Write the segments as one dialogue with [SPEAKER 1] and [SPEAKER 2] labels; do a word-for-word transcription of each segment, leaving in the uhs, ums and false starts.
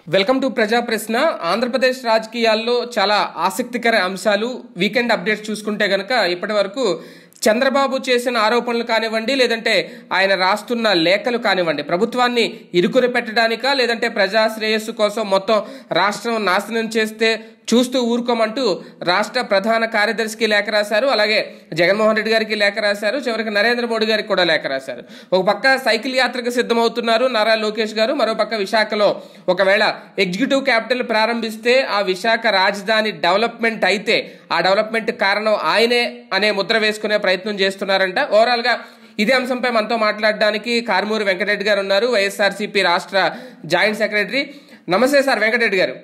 [SPEAKER 1] Welcome to ప్రజా ప్రశ్న. ఆంధ్రప్రదేశ్ రాజకీయాల్లో చాలా ఆసక్తికర అంశాలు వీకెండ్ అప్డేట్స్ చూసుకుంటే గనక ఇప్పటి వరకు చంద్రబాబు చేసిన ఆరోపణలు కానివ్వండి, లేదంటే ఆయన రాస్తున్న లేఖలు కానివ్వండి, ప్రభుత్వాన్ని ఇరుకుని పెట్టడానికా లేదంటే ప్రజా శ్రేయస్సు కోసం మొత్తం రాష్ట్రం నాశనం చేస్తే చూస్తూ ఊరుకోమంటూ రాష్ట్ర ప్రధాన కార్యదర్శికి లేఖ రాశారు. అలాగే జగన్మోహన్ రెడ్డి గారికి లేఖ రాశారు. చివరికి నరేంద్ర మోడీ గారికి కూడా లేఖ రాశారు. ఒక పక్క సైకిల్ యాత్రకు సిద్ధమవుతున్నారు నారా లోకేష్ గారు. మరో పక్క విశాఖలో ఒకవేళ ఎగ్జిక్యూటివ్ క్యాపిటల్ ప్రారంభిస్తే ఆ విశాఖ రాజధాని డెవలప్మెంట్ అయితే ఆ డెవలప్మెంట్ కారణం ఆయనే అనే ముద్ర వేసుకునే ప్రయత్నం చేస్తున్నారంట. ఓవరాల్ గా ఇదే అంశంపై మనతో మాట్లాడడానికి కారుమూరి వెంకటరెడ్డి గారు ఉన్నారు, వైఎస్ఆర్సీపీ రాష్ట్ర జాయింట్ సెక్రటరీ. నమస్తే సార్ వెంకటరెడ్డి గారు.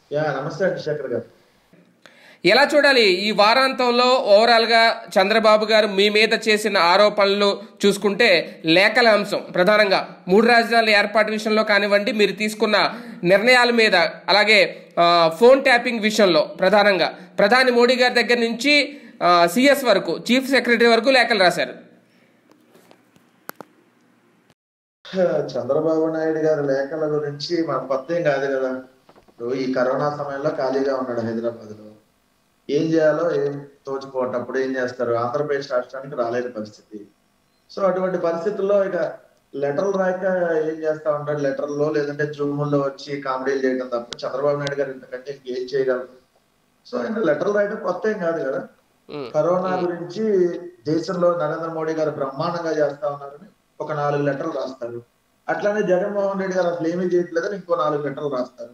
[SPEAKER 1] ఎలా చూడాలి ఈ వారాంతంలో ఓవరాల్ గా చంద్రబాబు గారు మీ మీద చేసిన ఆరోపణలు చూసుకుంటే లేఖల అంశం ప్రధానంగా మూడు రాజధానుల ఏర్పాటు విషయంలో కానివ్వండి, మీరు తీసుకున్న నిర్ణయాల మీద, అలాగే ఫోన్ ట్యాపింగ్ విషయంలో ప్రధానంగా ప్రధాని మోడీ గారి దగ్గర నుంచి సిఎస్ వరకు చీఫ్ సెక్రటరీ వరకు లేఖలు రాశారు.
[SPEAKER 2] చంద్రబాబు నాయుడు గారి లేఖల గురించి మన కొత్త కాదు కదా. ఈ కరోనా సమయంలో ఖాళీగా ఉన్నాడు హైదరాబాద్ లో. ఏం చేయాలో ఏం తోచుకోవటప్పుడు ఏం చేస్తారు, ఆంధ్రప్రదేశ్ రాష్ట్రానికి రాలేని పరిస్థితి. సో అటువంటి పరిస్థితుల్లో ఇక లెటర్లు రాయక ఏం చేస్తా ఉంటాడు, లెటర్లో లేదంటే జూముల్లో వచ్చి కామెడీలు చేయడం తప్ప చంద్రబాబు నాయుడు గారు ఇంతకంటే ఇంకేం చేయగలరు. సో ఆయన లెటర్లు రాయడం కొత్త ఏం కాదు కదా. కరోనా గురించి దేశంలో నరేంద్ర మోడీ గారు బ్రహ్మాండంగా చేస్తా ఉన్నారని ఒక నాలుగు లెటర్లు రాస్తారు. అట్లానే జగన్మోహన్ రెడ్డి గారు అసలు ఏమీ చేయట్లేదని ఇంకో నాలుగు లెటర్లు రాస్తారు.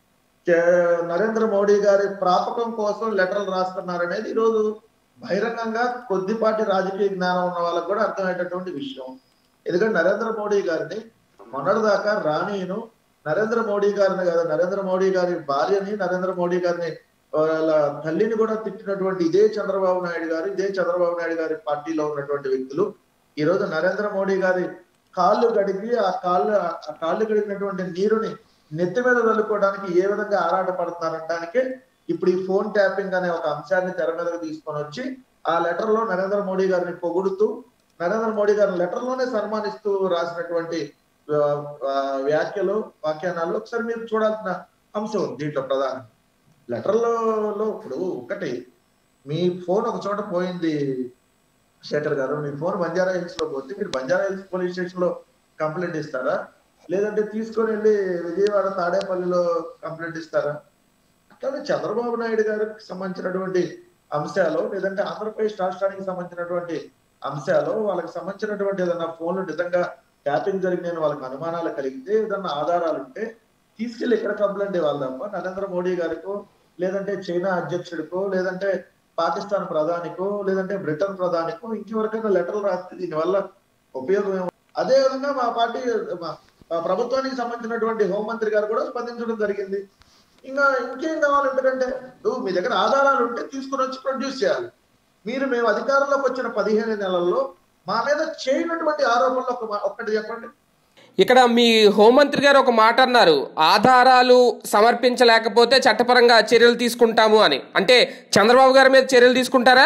[SPEAKER 2] నరేంద్ర మోడీ గారి ప్రాపకం కోసం లెటర్లు రాస్తున్నారనేది ఈరోజు బహిరంగంగా కొద్దిపాటి రాజకీయ జ్ఞానం ఉన్న వాళ్ళకు కూడా అర్థమయ్యేటటువంటి విషయం. ఎందుకంటే నరేంద్ర మోడీ గారిని మొన్నటిదాకా రాణిను నరేంద్ర మోడీ గారిని కదా, నరేంద్ర మోడీ గారి భార్యని, నరేంద్ర మోడీ గారిని వాళ్ళ తల్లిని కూడా తిట్టినటువంటి ఇదే చంద్రబాబు నాయుడు గారు, ఇదే చంద్రబాబు నాయుడు గారి పార్టీలో ఉన్నటువంటి వ్యక్తులు ఈ రోజు నరేంద్ర మోడీ గారి కాళ్ళు గడిగి ఆ కాళ్ళు ఆ కాళ్ళు గడిగినటువంటి నీరుని నెత్తి మీద చల్లుకోవడానికి ఏ విధంగా ఆరాట పడుతున్నారనడానికే ఇప్పుడు ఈ ఫోన్ ట్యాపింగ్ అనే ఒక అంశాన్ని తెర మీదకి తీసుకొని వచ్చి ఆ లెటర్ లో నరేంద్ర మోడీ గారిని పొగుడుతూ, నరేంద్ర మోడీ గారిని లెటర్ లోనే సన్మానిస్తూ రాసినటువంటి వ్యాఖ్యలు వ్యాఖ్యానాలు ఒకసారి మీరు చూడాల్సిన అంశం దీంట్లో ప్రధానం. లెటర్లలో ఇప్పుడు ఒకటి, మీ ఫోన్ ఒక చోట పోయింది శేఖర్ గారు, మీ ఫోన్ బంజారా హిల్స్ లో పోతే మీరు బంజారా హిల్స్ పోలీస్ స్టేషన్ లో కంప్లైంట్ ఇస్తారా, లేదంటే తీసుకొని వెళ్ళి విజయవాడ తాడేపల్లిలో కంప్లైంట్ ఇస్తారా? అట్లానే చంద్రబాబు నాయుడు గారికి సంబంధించినటువంటి అంశాలు, లేదంటే ఆంధ్రప్రదేశ్ రాష్ట్రానికి సంబంధించినటువంటి అంశాలు, వాళ్ళకి సంబంధించినటువంటి ఏదన్నా ఫోన్లు నిజంగా ట్యాపింగ్ జరిగిన వాళ్ళకి అనుమానాలు కలిగితే, ఏదన్నా ఆధారాలు ఉంటే తీసుకెళ్లి ఇక్కడ కంప్లైంట్ ఇవ్వాలి తప్ప నరేంద్ర మోడీ గారికో, లేదంటే చైనా అధ్యక్షుడికో, లేదంటే పాకిస్తాన్ ప్రధానికో, లేదంటే బ్రిటన్ ప్రధానికో ఇంకెవరికైనా లెటర్లు రాస్తే దీనివల్ల ఉపయోగం ఏమో. అదే విధంగా మా పార్టీ ప్రభుత్వానికి సంబంధించినటువంటి హోంమంత్రి గారు కూడా స్పందించడం జరిగింది. ఇంకా ఇంకేం కావాలి, ఎందుకంటే నువ్వు మీ దగ్గర ఆధారాలు ఉంటే తీసుకుని వచ్చి ప్రొడ్యూస్ చేయాలి. మీరు మేము అధికారంలోకి వచ్చిన పదిహేను నెలల్లో మా మీద చేయనటువంటి ఆరోపణలు ఒక ఒక్కటి చెప్పండి.
[SPEAKER 1] ఇక్కడ మీ హోంమంత్రి గారు ఒక మాట అన్నారు, ఆధారాలు సమర్పించలేకపోతే చట్టపరంగా చర్యలు తీసుకుంటాము అని. అంటే చంద్రబాబు గారి మీద చర్యలు తీసుకుంటారా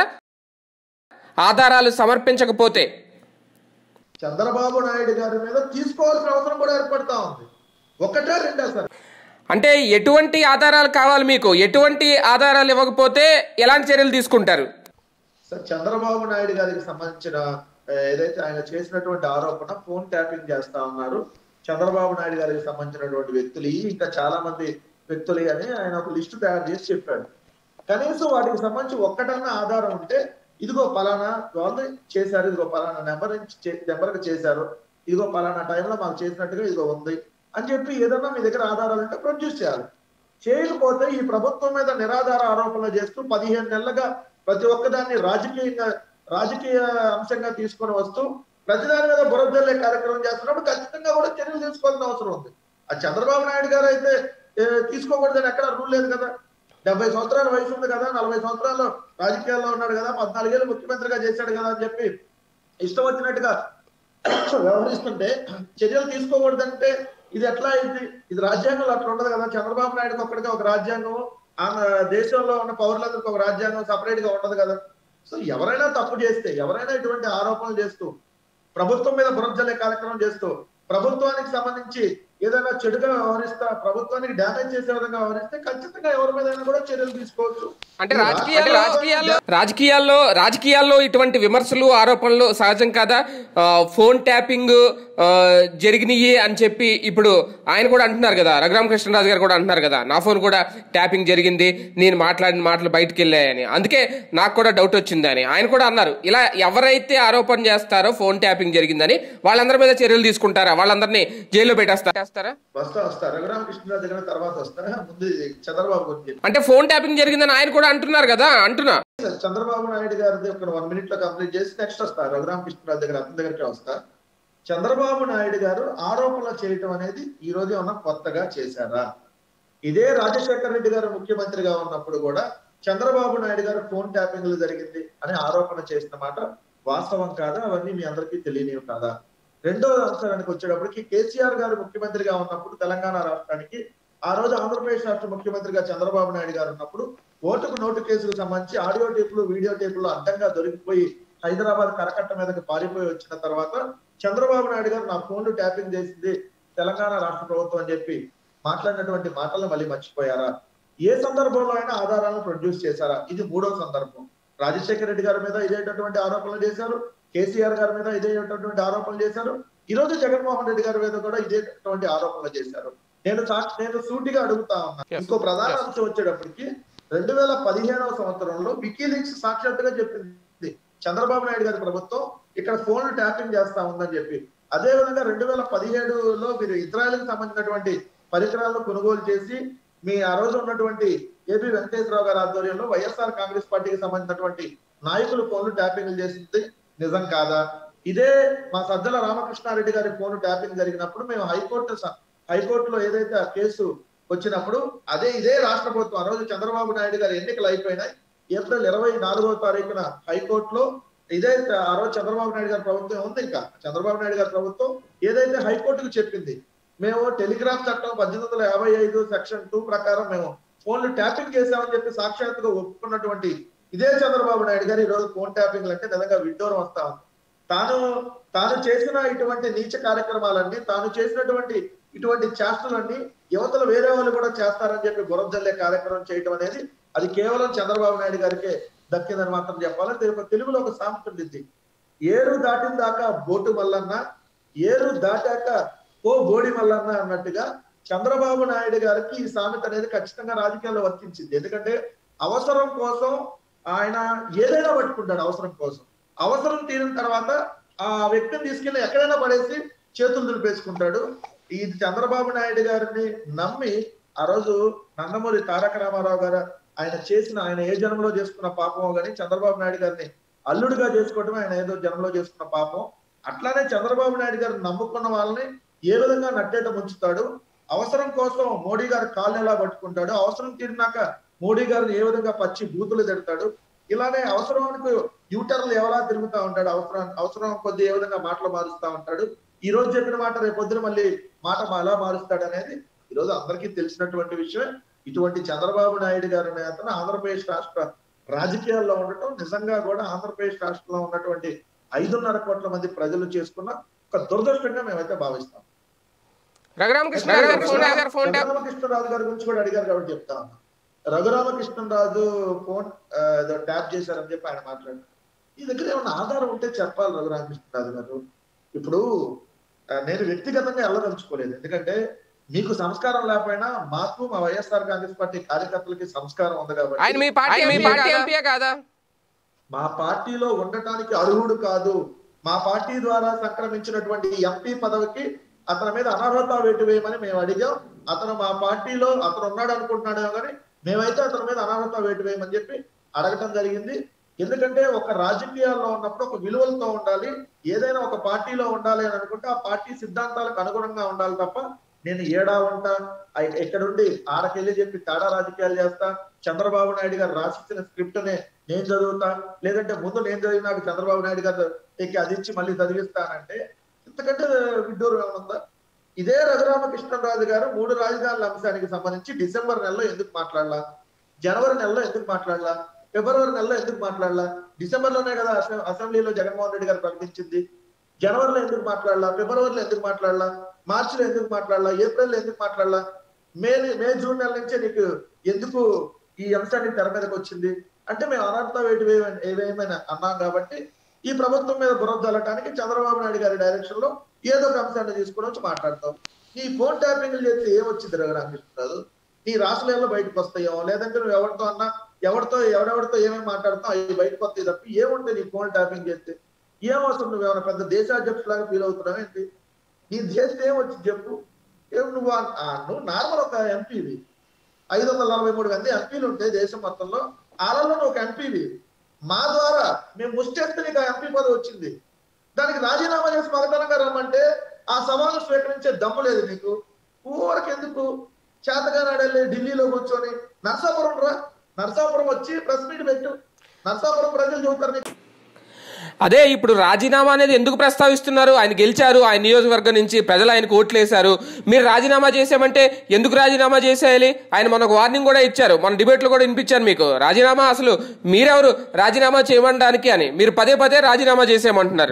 [SPEAKER 1] ఆధారాలు సమర్పించకపోతే?
[SPEAKER 2] చంద్రబాబు నాయుడు గారి మీద తీసుకోవాల్సిన అవసరం కూడా ఏర్పడతా ఉంది. ఒకటే రెండా సార్?
[SPEAKER 1] అంటే ఎటువంటి ఆధారాలు కావాలి మీకు? ఎటువంటి ఆధారాలు ఇవ్వకపోతే ఎలాంటి చర్యలు తీసుకుంటారు
[SPEAKER 2] సార్? చంద్రబాబు నాయుడు గారికి సంబంధించిన ఏదైతే ఆయన చేసినటువంటి ఆరోపణ ఫోన్ ట్యాపింగ్ చేస్తా ఉన్నారు, చంద్రబాబు నాయుడు గారికి సంబంధించినటువంటి వ్యక్తులు ఇంకా చాలా మంది వ్యక్తులు అని ఆయన ఒక లిస్టు తయారు చేసి చెప్పాడు. కనీసం వాటికి సంబంధించి ఒక్కటన్నా ఆధారం ఉంటే, ఇదిగో పలానా వాళ్ళు చేశారు, ఇదిగో పలానా నెంబర్ నెంబర్కి చేశారు, ఇదిగో పలానా టైంలో మాకు చేసినట్టుగా ఇదిగో ఉంది అని చెప్పి ఏదన్నా మీ దగ్గర ఆధారాలు ఉంటే ప్రొడ్యూస్ చేయాలి. చేయకపోతే ఈ ప్రభుత్వం మీద నిరాధార ఆరోపణలు చేస్తూ పదిహేను నెలలుగా ప్రతి ఒక్కదాన్ని రాజకీయంగా రాజకీయ అంశంగా తీసుకొని వస్తూ ప్రతిదాని మీద బురదల్లే కార్యక్రమం చేస్తున్నప్పుడు ఖచ్చితంగా కూడా చర్యలు తీసుకోవాల్సిన అవసరం ఉంది. ఆ చంద్రబాబు నాయుడు గారు అయితే తీసుకోకూడదని ఎక్కడ రూల్ లేదు కదా. డెబ్బై సంవత్సరాల వయసు ఉంది కదా, నలభై సంవత్సరాలు రాజకీయాల్లో ఉన్నాడు కదా, పద్నాలుగేళ్ళు ముఖ్యమంత్రిగా చేశాడు కదా అని చెప్పి ఇష్టం వచ్చినట్టుగా వ్యవహరిస్తుంటే చర్యలు తీసుకోకూడదంటే ఇది ఎట్లా అయింది? ఇది రాజ్యాంగంలో అట్లా ఉండదు కదా. చంద్రబాబు నాయుడుకి ఒక్కడిగా ఒక రాజ్యాంగం, ఆమె దేశంలో ఉన్న పౌరులందరికీ ఒక రాజ్యాంగం సపరేట్ గా ఉండదు కదా. సో ఎవరైనా తప్పు చేస్తే, ఎవరైనా ఇటువంటి ఆరోపణలు చేస్తూ ప్రభుత్వం మీద బురద జల్లే కార్యక్రమం చేస్తూ ప్రభుత్వానికి సంబంధించి ఏదైనా చెడుగా వ్యవహరిస్తా ప్రభుత్వానికి డ్యామేజ్ చేసే విధంగా వ్యవహరిస్తే ఖచ్చితంగా ఎవరి మీద కూడా చర్యలు తీసుకోవచ్చు.
[SPEAKER 1] అంటే రాజకీయాల్లో రాజకీయాల్లో రాజకీయాల్లో రాజకీయాల్లో ఇటువంటి విమర్శలు ఆరోపణలు సహజం కదా. ఫోన్ ట్యాపింగ్ జరిగినాయి అని చెప్పి ఇప్పుడు ఆయన కూడా అంటున్నారు కదా, రఘురామకృష్ణరాజు గారు కూడా అంటున్నారు కదా, నా ఫోన్ కూడా ట్యాపింగ్ జరిగింది, నేను మాట్లాడిన మాటలు బయటకు వెళ్ళాయని, అందుకే నాకు కూడా డౌట్ వచ్చింది అని ఆయన కూడా అన్నారు. ఇలా ఎవరైతే ఆరోపణ చేస్తారో ఫోన్ ట్యాపింగ్ జరిగిందని వాళ్ళందరి మీద చర్యలు తీసుకుంటారా, వాళ్ళందరినీ జైల్లో పెట్టేస్తారా?
[SPEAKER 2] వస్తా వస్తా రఘురామకృష్ణరాజు దగ్గర తర్వాత వస్తారా, ముందు చంద్రబాబు గురించి.
[SPEAKER 1] అంటే ఫోన్ ట్యాపింగ్ జరిగిందని ఆయన కూడా అంటున్నారు కదా. అంటున్నా
[SPEAKER 2] చంద్రబాబు నాయుడు గారిది ఒక వన్ మినిట్ లో కంప్లీట్ చేసి నెక్స్ట్ వస్తా రఘురామకృష్ణరాజు దగ్గర అతని దగ్గరికి వస్తా. చంద్రబాబు నాయుడు గారు ఆరోపణలు చేయటం అనేది ఈ రోజు ఏమన్నా కొత్తగా చేశారా? ఇదే రాజశేఖర రెడ్డి గారు ముఖ్యమంత్రిగా ఉన్నప్పుడు కూడా చంద్రబాబు నాయుడు గారు ఫోన్ ట్యాపింగ్లు జరిగింది అని ఆరోపణ చేసిన మాట వాస్తవం కాదా? అవన్నీ మీ అందరికీ తెలియనివి కాదా? రెండవ అంశానికి వచ్చేటప్పటికి కేసీఆర్ గారు ముఖ్యమంత్రిగా ఉన్నప్పుడు తెలంగాణ రాష్ట్రానికి, ఆ రోజు ఆంధ్రప్రదేశ్ రాష్ట్ర ముఖ్యమంత్రిగా చంద్రబాబు నాయుడు గారు ఉన్నప్పుడు ఓటుకు నోటు కేసుకు సంబంధించి ఆడియో టేపులు వీడియో టేపులు అడ్డంగా దొరికిపోయి హైదరాబాద్ కరకట్ట మీదకి పారిపోయి వచ్చిన తర్వాత చంద్రబాబు నాయుడు గారు నా ఫోన్లు ట్యాపింగ్ చేసింది తెలంగాణ రాష్ట్ర ప్రభుత్వం అని చెప్పి మాట్లాడినటువంటి మాటలను మళ్ళీ మర్చిపోయారా? ఏ సందర్భంలో అయినా ఆధారాలను ప్రొడ్యూస్ చేశారా? ఇది మూడో సందర్భం. రాజశేఖర రెడ్డి గారి మీద ఇదేటటువంటి ఆరోపణలు చేశారు, కేసీఆర్ గారి మీద ఇదేటటువంటి ఆరోపణలు చేశారు, ఈ రోజు జగన్మోహన్ రెడ్డి గారి మీద కూడా ఇదేటటువంటి ఆరోపణలు చేశారు. నేను నేను సూటిగా అడుగుతా ఉన్నా. ఇంకో ప్రధాన అంశం వచ్చేటప్పటికి రెండు వేల పదిహేనవ సంవత్సరంలో వికీలీక్స్ సాక్షాత్తుగా చెప్పింది చంద్రబాబు నాయుడు గారి ప్రభుత్వం ఇక్కడ ఫోన్లు ట్యాపింగ్ చేస్తా ఉందని చెప్పి. అదే విధంగా రెండు వేల పదిహేడులో మీరు ఇజ్రాయెల్కి సంబంధించినటువంటి పరికరాలను కొనుగోలు చేసి మీ ఆ రోజు ఉన్నటువంటి ఏపీ వెంకటేశ్వరరావు గారి ఆధ్వర్యంలో వైఎస్ఆర్ కాంగ్రెస్ పార్టీకి సంబంధించినటువంటి నాయకులు ఫోన్లు ట్యాపింగ్ చేసింది నిజం కాదా? ఇదే మా సజ్జల రామకృష్ణారెడ్డి గారి ఫోన్ ట్యాపింగ్ జరిగినప్పుడు మేము హైకోర్టు హైకోర్టులో ఏదైతే ఆ కేసు వచ్చినప్పుడు అదే ఇదే రాష్ట్ర ప్రభుత్వం, ఆ రోజు చంద్రబాబు నాయుడు గారి ఎన్నికలు అయిపోయినాయి, ఏప్రిల్ ఇరవై నాలుగవ తారీఖున హైకోర్టులో ఇదే ఆ రోజు చంద్రబాబు నాయుడు గారి ప్రభుత్వం ఉంది, ఇంకా చంద్రబాబు నాయుడు గారి ప్రభుత్వం ఏదైతే హైకోర్టుకు చెప్పింది, మేము టెలిగ్రాఫ్ చట్టం పద్దెనిమిది వందల యాభై ఐదు సెక్షన్ టూ ప్రకారం మేము ఫోన్లు ట్యాపింగ్ చేశామని చెప్పి సాక్షాత్తుగా ఒప్పుకున్నటువంటి ఇదే చంద్రబాబు నాయుడు గారు ఈ రోజు ఫోన్ ట్యాపింగ్ అంటే నిజంగా విడ్డూరం వస్తా ఉంది. తాను తాను చేసిన ఇటువంటి నీచ కార్యక్రమాలన్నీ, తాను చేసినటువంటి ఇటువంటి చేష్టలన్నీ యువతలు వేరే వాళ్ళు కూడా చేస్తారని చెప్పి బురద జల్లే కార్యక్రమం చేయటం అనేది అది కేవలం చంద్రబాబు నాయుడు గారికే దక్కిందని మాత్రం చెప్పాలి. తెలుగులో ఒక సామెత ఉంది, ఏరు దాటిన దాకా బోటు మల్లన్న, ఏరు దాటాక ఓ బోడి మల్లన్న అన్నట్టుగా చంద్రబాబు నాయుడు గారికి ఈ సామెత అనేది ఖచ్చితంగా రాజకీయాల్లో వర్తించింది. ఎందుకంటే అవసరం కోసం ఆయన ఏదైనా పట్టుకుంటాడు, అవసరం కోసం. అవసరం తీరిన తర్వాత ఆ వ్యక్తిని తీసుకెళ్లి ఎక్కడైనా పడేసి చేతులు దులిపేసుకుంటాడు. ఈ చంద్రబాబు నాయుడు గారిని నమ్మి ఆ రోజు నందమూరి తారక రామారావు గారు ఆయన చేసిన, ఆయన ఏ జన్మలో చేసుకున్న పాపమో కానీ చంద్రబాబు నాయుడు గారిని అల్లుడిగా చేసుకోవటమే ఆయన ఏదో జన్మలో చేసుకున్న పాపం. అట్లానే చంద్రబాబు నాయుడు గారిని నమ్ముకున్న వాళ్ళని ఏ విధంగా నట్టేట ముంచుతాడు, అవసరం కోసం మోడీ గారి కాళ్ళు ఎలా పట్టుకుంటాడు, అవసరం తీరినాక మోడీ గారిని ఏ విధంగా పచ్చి బూతులు తిడతాడు, ఇలానే అవసరానికి యూటర్లు ఎవరా తిరుగుతా ఉంటాడు, అవసరం అవసరం కొద్ది ఏ విధంగా మాటలు మారుస్తా ఉంటాడు. ఈ రోజు చెప్పిన మాట రేపు పొద్దున మళ్ళీ మాట ఎలా మారుస్తాడు అనేది ఈ రోజు అందరికీ తెలిసినటువంటి విషయం. ఇటువంటి చంద్రబాబు నాయుడు గారి నేతను ఆంధ్రప్రదేశ్ రాష్ట్ర రాజకీయాల్లో ఉండటం నిజంగా కూడా ఆంధ్రప్రదేశ్ రాష్ట్రంలో ఉన్నటువంటి ఐదున్నర కోట్ల మంది ప్రజలు చేసుకున్న ఒక దురదృష్టంగా మేమైతే భావిస్తాం. రఘురామకృష్ణరాజు గారి గురించి కూడా అడిగారు కాబట్టి చెప్తా ఉన్నా. రఘురామకృష్ణరాజు ఫోన్ ఏదో ట్యాప్ చేశారని చెప్పి ఆయన మాట్లాడారు. ఈ దగ్గర ఏమన్నా ఆధారం ఉంటే చెప్పాలి రఘురామకృష్ణరాజు గారు. ఇప్పుడు నేను వ్యక్తిగతంగా వెళ్ళదలుచుకోలేదు, ఎందుకంటే మీకు సంస్కారం లేకపోయినా మాకు మా వైఎస్ఆర్ కాంగ్రెస్ పార్టీ కార్యకర్తలకి సంస్కారం ఉంది కాబట్టి మా పార్టీలో ఉండటానికి అర్హుడు కాదు, మా పార్టీ ద్వారా సంక్రమించినటువంటి ఎంపీ పదవికి అతని మీద అనర్హత వేటు వేయమని మేము అడిగాం. అతను మా పార్టీలో అతను ఉన్నాడు అనుకుంటున్నాడేమో కానీ మేమైతే అతని మీద అనర్హత వేటు వేయమని చెప్పి అడగటం జరిగింది. ఎందుకంటే ఒక రాజకీయాల్లో ఉన్నప్పుడు ఒక విలువలతో ఉండాలి, ఏదైనా ఒక పార్టీలో ఉండాలి అని అనుకుంటే ఆ పార్టీ సిద్ధాంతాలకు అనుగుణంగా ఉండాలి తప్ప నేను ఏడా ఉంటా ఎక్కడుండి ఆడకెళ్ళి చెప్పి తేడా రాజకీయాలు చేస్తా, చంద్రబాబు నాయుడు గారు రాసిచ్చిన స్క్రిప్ట్ నే నేను చదువుతా, లేదంటే ముందు నేను చదివినాక చంద్రబాబు నాయుడు గారు ఎక్కి అది ఇచ్చి మళ్ళీ చదివిస్తానంటే ఇంతకంటే విడ్డూరం ఏమనుందా? ఇదే రఘురామకృష్ణరాజు గారు మూడు రాజధానుల అంశానికి సంబంధించి డిసెంబర్ నెలలో ఎందుకు మాట్లాడలా, జనవరి నెలలో ఎందుకు మాట్లాడలా, ఫిబ్రవరి నెలలో ఎందుకు మాట్లాడలా? డిసెంబర్ లోనే కదా అసెంబ్లీలో జగన్మోహన్ రెడ్డి గారు ప్రకటించింది. జనవరిలో ఎందుకు మాట్లాడలా, ఫిబ్రవరిలో ఎందుకు మాట్లాడలా? మార్చిలో ఎందుకు మాట్లాడాలా, ఏప్రిల్లో ఎందుకు మాట్లాడాలా, మే మే జూన్ నెల నుంచే నీకు ఎందుకు ఈ అంశాన్ని తెర మీదకి వచ్చింది అంటే మేము అనంతం ఏవేమైనా అన్నాం కాబట్టి ఈ ప్రభుత్వం మీద బురద జల్లటానికి చంద్రబాబు నాయుడు గారి డైరెక్షన్ లో ఏదో ఒక అంశాన్ని తీసుకుని వచ్చి మాట్లాడతాం. నీ ఫోన్ ట్యాపింగ్లు చేస్తే ఏమొచ్చింది రఘురామకృష్ణరాజు? నీ రాష్ట్రాలలో బయటకు వస్తాయో, లేదంటే నువ్వు ఎవరితో అన్నా ఎవరితో ఎవరెవరితో ఏమేమి మాట్లాడుతావు అవి బయటకు వస్తాయి తప్ప ఏముంటాయి నీ ఫోన్ ట్యాపింగ్ చేస్తే? ఏమవసరం? నువ్వేమైనా పెద్ద దేశాధ్యక్షులాగా ఫీల్ అవుతున్నావు ఏంటి? నీ చేస్తే ఏమొచ్చింది చెప్పు? ఏం నువ్వు నువ్వు నార్మల్ ఒక ఎంపీవి, ఐదు వందల నలభై మూడు మంది ఎంపీలు ఉంటే దేశం మొత్తంలో, ఆలలో ఒక ఎంపీవి. మా ద్వారా మేము ముష్టేస్తే నీకు ఆ ఎంపీ పదవి వచ్చింది. దానికి రాజీనామా చేసి మగతనంగా రమ్మంటే ఆ సవాలు స్వీకరించే దమ్ము లేదు నీకు. ఊరికి ఎందుకు చేతగా నాడెళ్ళి ఢిల్లీలో కూర్చొని నర్సాపురం రా, నర్సాపురం వచ్చి ప్రెస్ మీట్ పెట్టు, నర్సాపురం ప్రజలు చూస్తారు నీకు.
[SPEAKER 1] అదే ఇప్పుడు రాజీనామా అనేది ఎందుకు ప్రస్తావిస్తున్నారు? ఆయన గెలిచారు, ఆయన నియోజకవర్గం నుంచి ప్రజలు ఆయనకు ఓట్లు వేశారు. మీరు రాజీనామా చేసామంటే ఎందుకు రాజీనామా చేసేయాలి? ఆయన మనకు వార్నింగ్ కూడా ఇచ్చారు, మన డిబేట్లో కూడా వినిపించారు మీకు. రాజీనామా అసలు మీరెవరు రాజీనామా చేయమనడానికి అని? మీరు పదే పదే రాజీనామా చేసేయమంటున్నారు.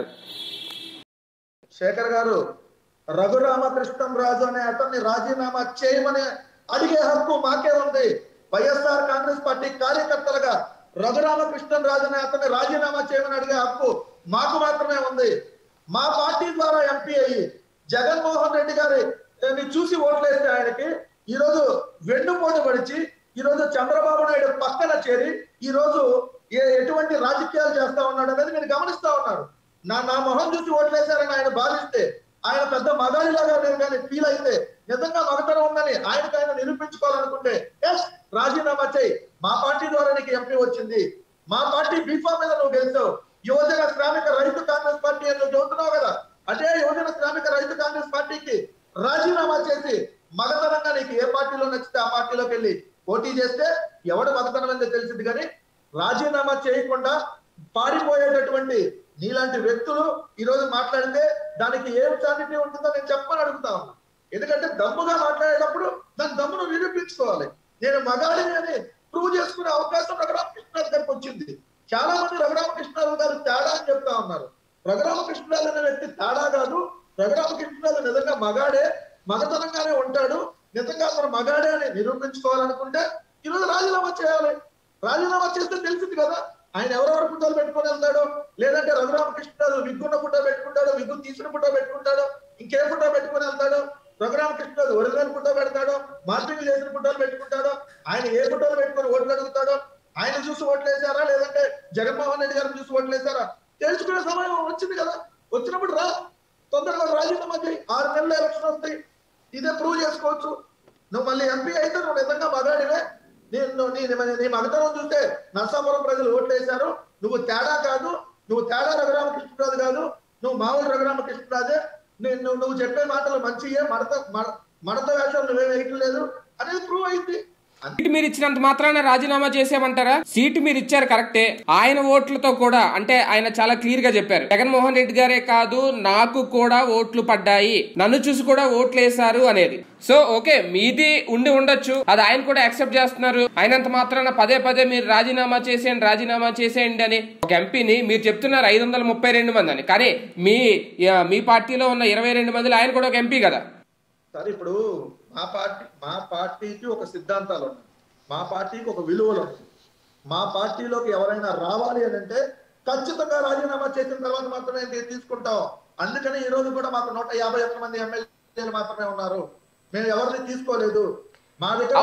[SPEAKER 2] శేఖర్ గారు, రఘురామకృష్ణరాజు అనే అతన్ని రాజీనామా చేయమని అడిగే హక్కు మాకే ఉంది. వైఎస్ఆర్ కాంగ్రెస్ పార్టీ కార్యకర్తలుగా రఘురామకృష్ణరాజు అనే అతన్ని రాజీనామా చేయమని అడిగే హక్కు మాకు మాత్రమే ఉంది. మా పార్టీ ద్వారా ఎంపీ అయ్యి జగన్మోహన్ రెడ్డి గారి చూసి ఓట్లేస్తే ఆయనకి ఈరోజు వెన్నుపోటు పడిచి ఈరోజు చంద్రబాబు నాయుడు పక్కన చేరి ఈరోజు ఎటువంటి రాజకీయాలు చేస్తా ఉన్నాడు అనేది మీరు గమనిస్తా ఉన్నారు. నా నా మొహం చూసి ఓట్లేశారని ఆయన భావిస్తే, ఆయన పెద్ద మగాడిలాగా నేను కానీ ఫీల్ అయితే, నిజంగా మగతనం ఉందని ఆయనకు ఆయన నిరూపించుకోవాలనుకుంటే ఎస్ రాజీనామా చేయి. మా పార్టీ ద్వారా నీకు ఎంపీ వచ్చింది, మా పార్టీ బీఫామ్ మీద నువ్వు గెలిచావు. యువజన శ్రామిక రైతు కాంగ్రెస్ పార్టీ అని నువ్వు చదువుతున్నావు కదా, అదే యువజన శ్రామిక రైతు కాంగ్రెస్ పార్టీకి రాజీనామా చేసి మగతనంగా నీకు ఏ పార్టీలో నచ్చితే ఆ పార్టీలోకి వెళ్ళి పోటీ చేస్తే ఎవడు మగతనం అనేది తెలిసింది. కానీ రాజీనామా చేయకుండా పారిపోయేటటువంటి నీలాంటి వ్యక్తులు ఈ రోజు మాట్లాడితే దానికి ఏం చారిటీ ఉంటుందో నేను చెప్పని అడుగుతా ఉన్నా. ఎందుకంటే దమ్ముగా మాట్లాడేటప్పుడు దాని దమ్మును నిరూపించుకోవాలి. నేను మగాడిని అని ప్రూవ్ చేసుకునే అవకాశం రఘురామకృష్ణరాజు గారికి వచ్చింది. చాలా మంది రఘురామకృష్ణరాజు గారు తేడా అని చెప్తా ఉన్నారు. రఘురామకృష్ణరాజు అనే వ్యక్తి తేడా కాదు. రఘురామకృష్ణరాజు నిజంగా మగాడే, మగతనంగానే ఉంటాడు. నిజంగా అతను మగాడే అని నిరూపించుకోవాలనుకుంటే ఈరోజు రాజీనామా చేయాలి. రాజీనామా చేస్తే తెలిసింది కదా ఆయన ఎవరెవరు ఫోటోలు పెట్టుకొని వెళ్తాడు, లేదంటే రఘురామకృష్ణరాజు విగ్గున్న ఫోటో పెట్టుకుంటాడు, విగ్గు తీసిన ఫోటో పెట్టుకుంటాడు, ఇంకే ఫోటో పెట్టుకొని వెళ్తాడు. రఘురామకృష్ణరాజు ఒరిజినల్ ఫోటో పెడతాడు, మార్పింగ్ చేసిన ఫోటోలు పెట్టుకుంటాడు. ఆయన ఏ ఫోటోలు పెట్టుకొని ఓట్లు అడుగుతాడో, ఆయన చూసి ఓట్లు వేసారా లేదంటే జగన్మోహన్ రెడ్డి గారిని చూసి ఓట్లు వేసారా తెలుసుకునే సమయం వచ్చింది కదా. వచ్చినప్పుడు రా, తొందరగా రాజీనామా చేయి. ఆరు నెలల ఎలక్షన్ వస్తాయి, ఇదే ప్రూవ్ చేసుకోవచ్చు. నువ్వు మళ్ళీ ఎంపీ అయితే నువ్వు నిజంగా మగాడివే. నేను నీ మగతనం చూస్తే నర్సాపురం ప్రజలు ఓట్లు వేశారు. నువ్వు తేడా కాదు, నువ్వు తేడా రఘురామకృష్ణరాజు కాదు, నువ్వు మామూలు రఘురామకృష్ణరాజే. నేను నువ్వు చెప్పే మాటలు మంచియే, మడత మడత వేషాలు నువ్వేం వేయట్లేదు అనేది ప్రూవ్ అయింది.
[SPEAKER 1] సీట్ మీరు ఇచ్చినంత మాత్రాన రాజీనామా చేసామంటారా? సీటు మీరు ఇచ్చారు కరెక్టే, ఆయన ఓట్లతో కూడా అంటే ఆయన చాలా క్లియర్ గా చెప్పారు, జగన్మోహన్ రెడ్డి గారే కాదు నాకు కూడా ఓట్లు పడ్డాయి, నన్ను చూసి కూడా ఓట్లు వేశారు అనేది. సో ఓకే, మీది ఉండి ఉండొచ్చు, అది ఆయన కూడా యాక్సెప్ట్ చేస్తున్నారు. అయినంత మాత్రాన పదే పదే మీరు రాజీనామా చేసేయండి రాజీనామా చేసేయండి అని ఒక ఎంపీని మీరు చెప్తున్నారు ఐదు వందల ముప్పై రెండు మంది అని. కానీ మీ మీ పార్టీలో ఉన్న ఇరవై రెండు మందిలో ఆయన కూడా ఒక ఎంపీ కదా.
[SPEAKER 2] సరే, ఇప్పుడు మా పార్టీ మా పార్టీకి ఒక సిద్ధాంతాలు ఉన్నాయి, మా పార్టీకి ఒక విలువలు ఉన్నాయి. మా పార్టీలోకి ఎవరైనా రావాలి అని అంటే ఖచ్చితంగా రాజీనామా చేసిన తర్వాత మాత్రమే తీసుకుంటాం. అందుకని ఈ రోజు కూడా మాకు నూట యాభై ఒక్క మంది ఎమ్మెల్యేలు మాత్రమే ఉన్నారు. మేము ఎవరిని తీసుకోలేదు. మా దగ్గర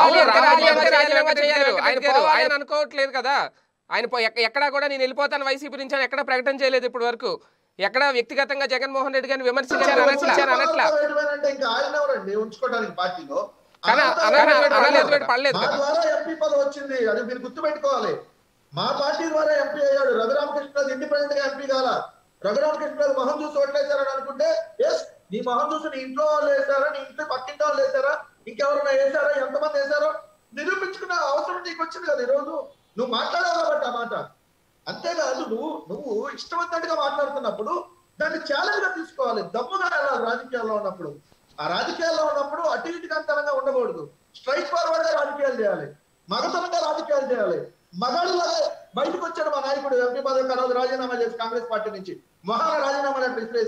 [SPEAKER 1] అనుకోవట్లేదు కదా ఆయన. ఎక్కడా కూడా నేను వెళ్ళిపోతాను వైసీపీ నుంచి అని ఎక్కడ ప్రకటన చేయలేదు ఇప్పటి వరకు. ఎక్కడ వ్యక్తిగతంగా జగన్మోహన్ రెడ్డి గారిని విమర్శించారు అనట్లా.
[SPEAKER 2] ఇంకా ఆయన ఎవరండి ఉంచుకోవడానికి పార్టీలో?
[SPEAKER 1] పడలేదు.
[SPEAKER 2] మా ద్వారా ఎంపీ పదవి వచ్చింది, అది మీరు గుర్తుపెట్టుకోవాలి. మా పార్టీ ద్వారా ఎంపీ అయ్యాడు. రఘురామకృష్ణరాజు ఇండిపెండెంట్ గా ఎంపీ కాల. రఘురామకృష్ణరాజు మొహం చూసి ఓట్లేశారని అనుకుంటే ఎస్, నీ మొహం చూసి నీ ఇంట్లో వాళ్ళు వేసారా, నీ ఇంట్లో పక్కింటి వాళ్ళు వేసారా, ఇంకెవరైనా వేసారా, ఎంతమంది వేసారో నిరూపించుకునే అవసరం నీకు వచ్చింది కదా ఈరోజు. నువ్వు మాట్లాడావు కాబట్టి ఆ మాట. అంతేకాదు, నువ్వు నువ్వు ఇష్టమైనట్టుగా మాట్లాడుతున్నప్పుడు దాన్ని ఛాలెంజ్ గా తీసుకోవాలి. దమ్ముగా వెళ్ళాలి రాజకీయాల్లో ఉన్నప్పుడు. ఆ రాజకీయాల్లో ఉన్నప్పుడు అటు ఇటుకంతరంగా ఉండకూడదు. స్ట్రైట్ ఫార్వర్డ్ గా రాజకీయాలు చేయాలి, మగతనంగా రాజకీయాలు చేయాలి. మగాడిలాగా బయటకు వచ్చాడు మా నాయకుడు ఎంపీ పదవి కరోజు రాజీనామా చేసి కాంగ్రెస్ పార్టీ నుంచి మహాన రాజీనామా విసిరేసి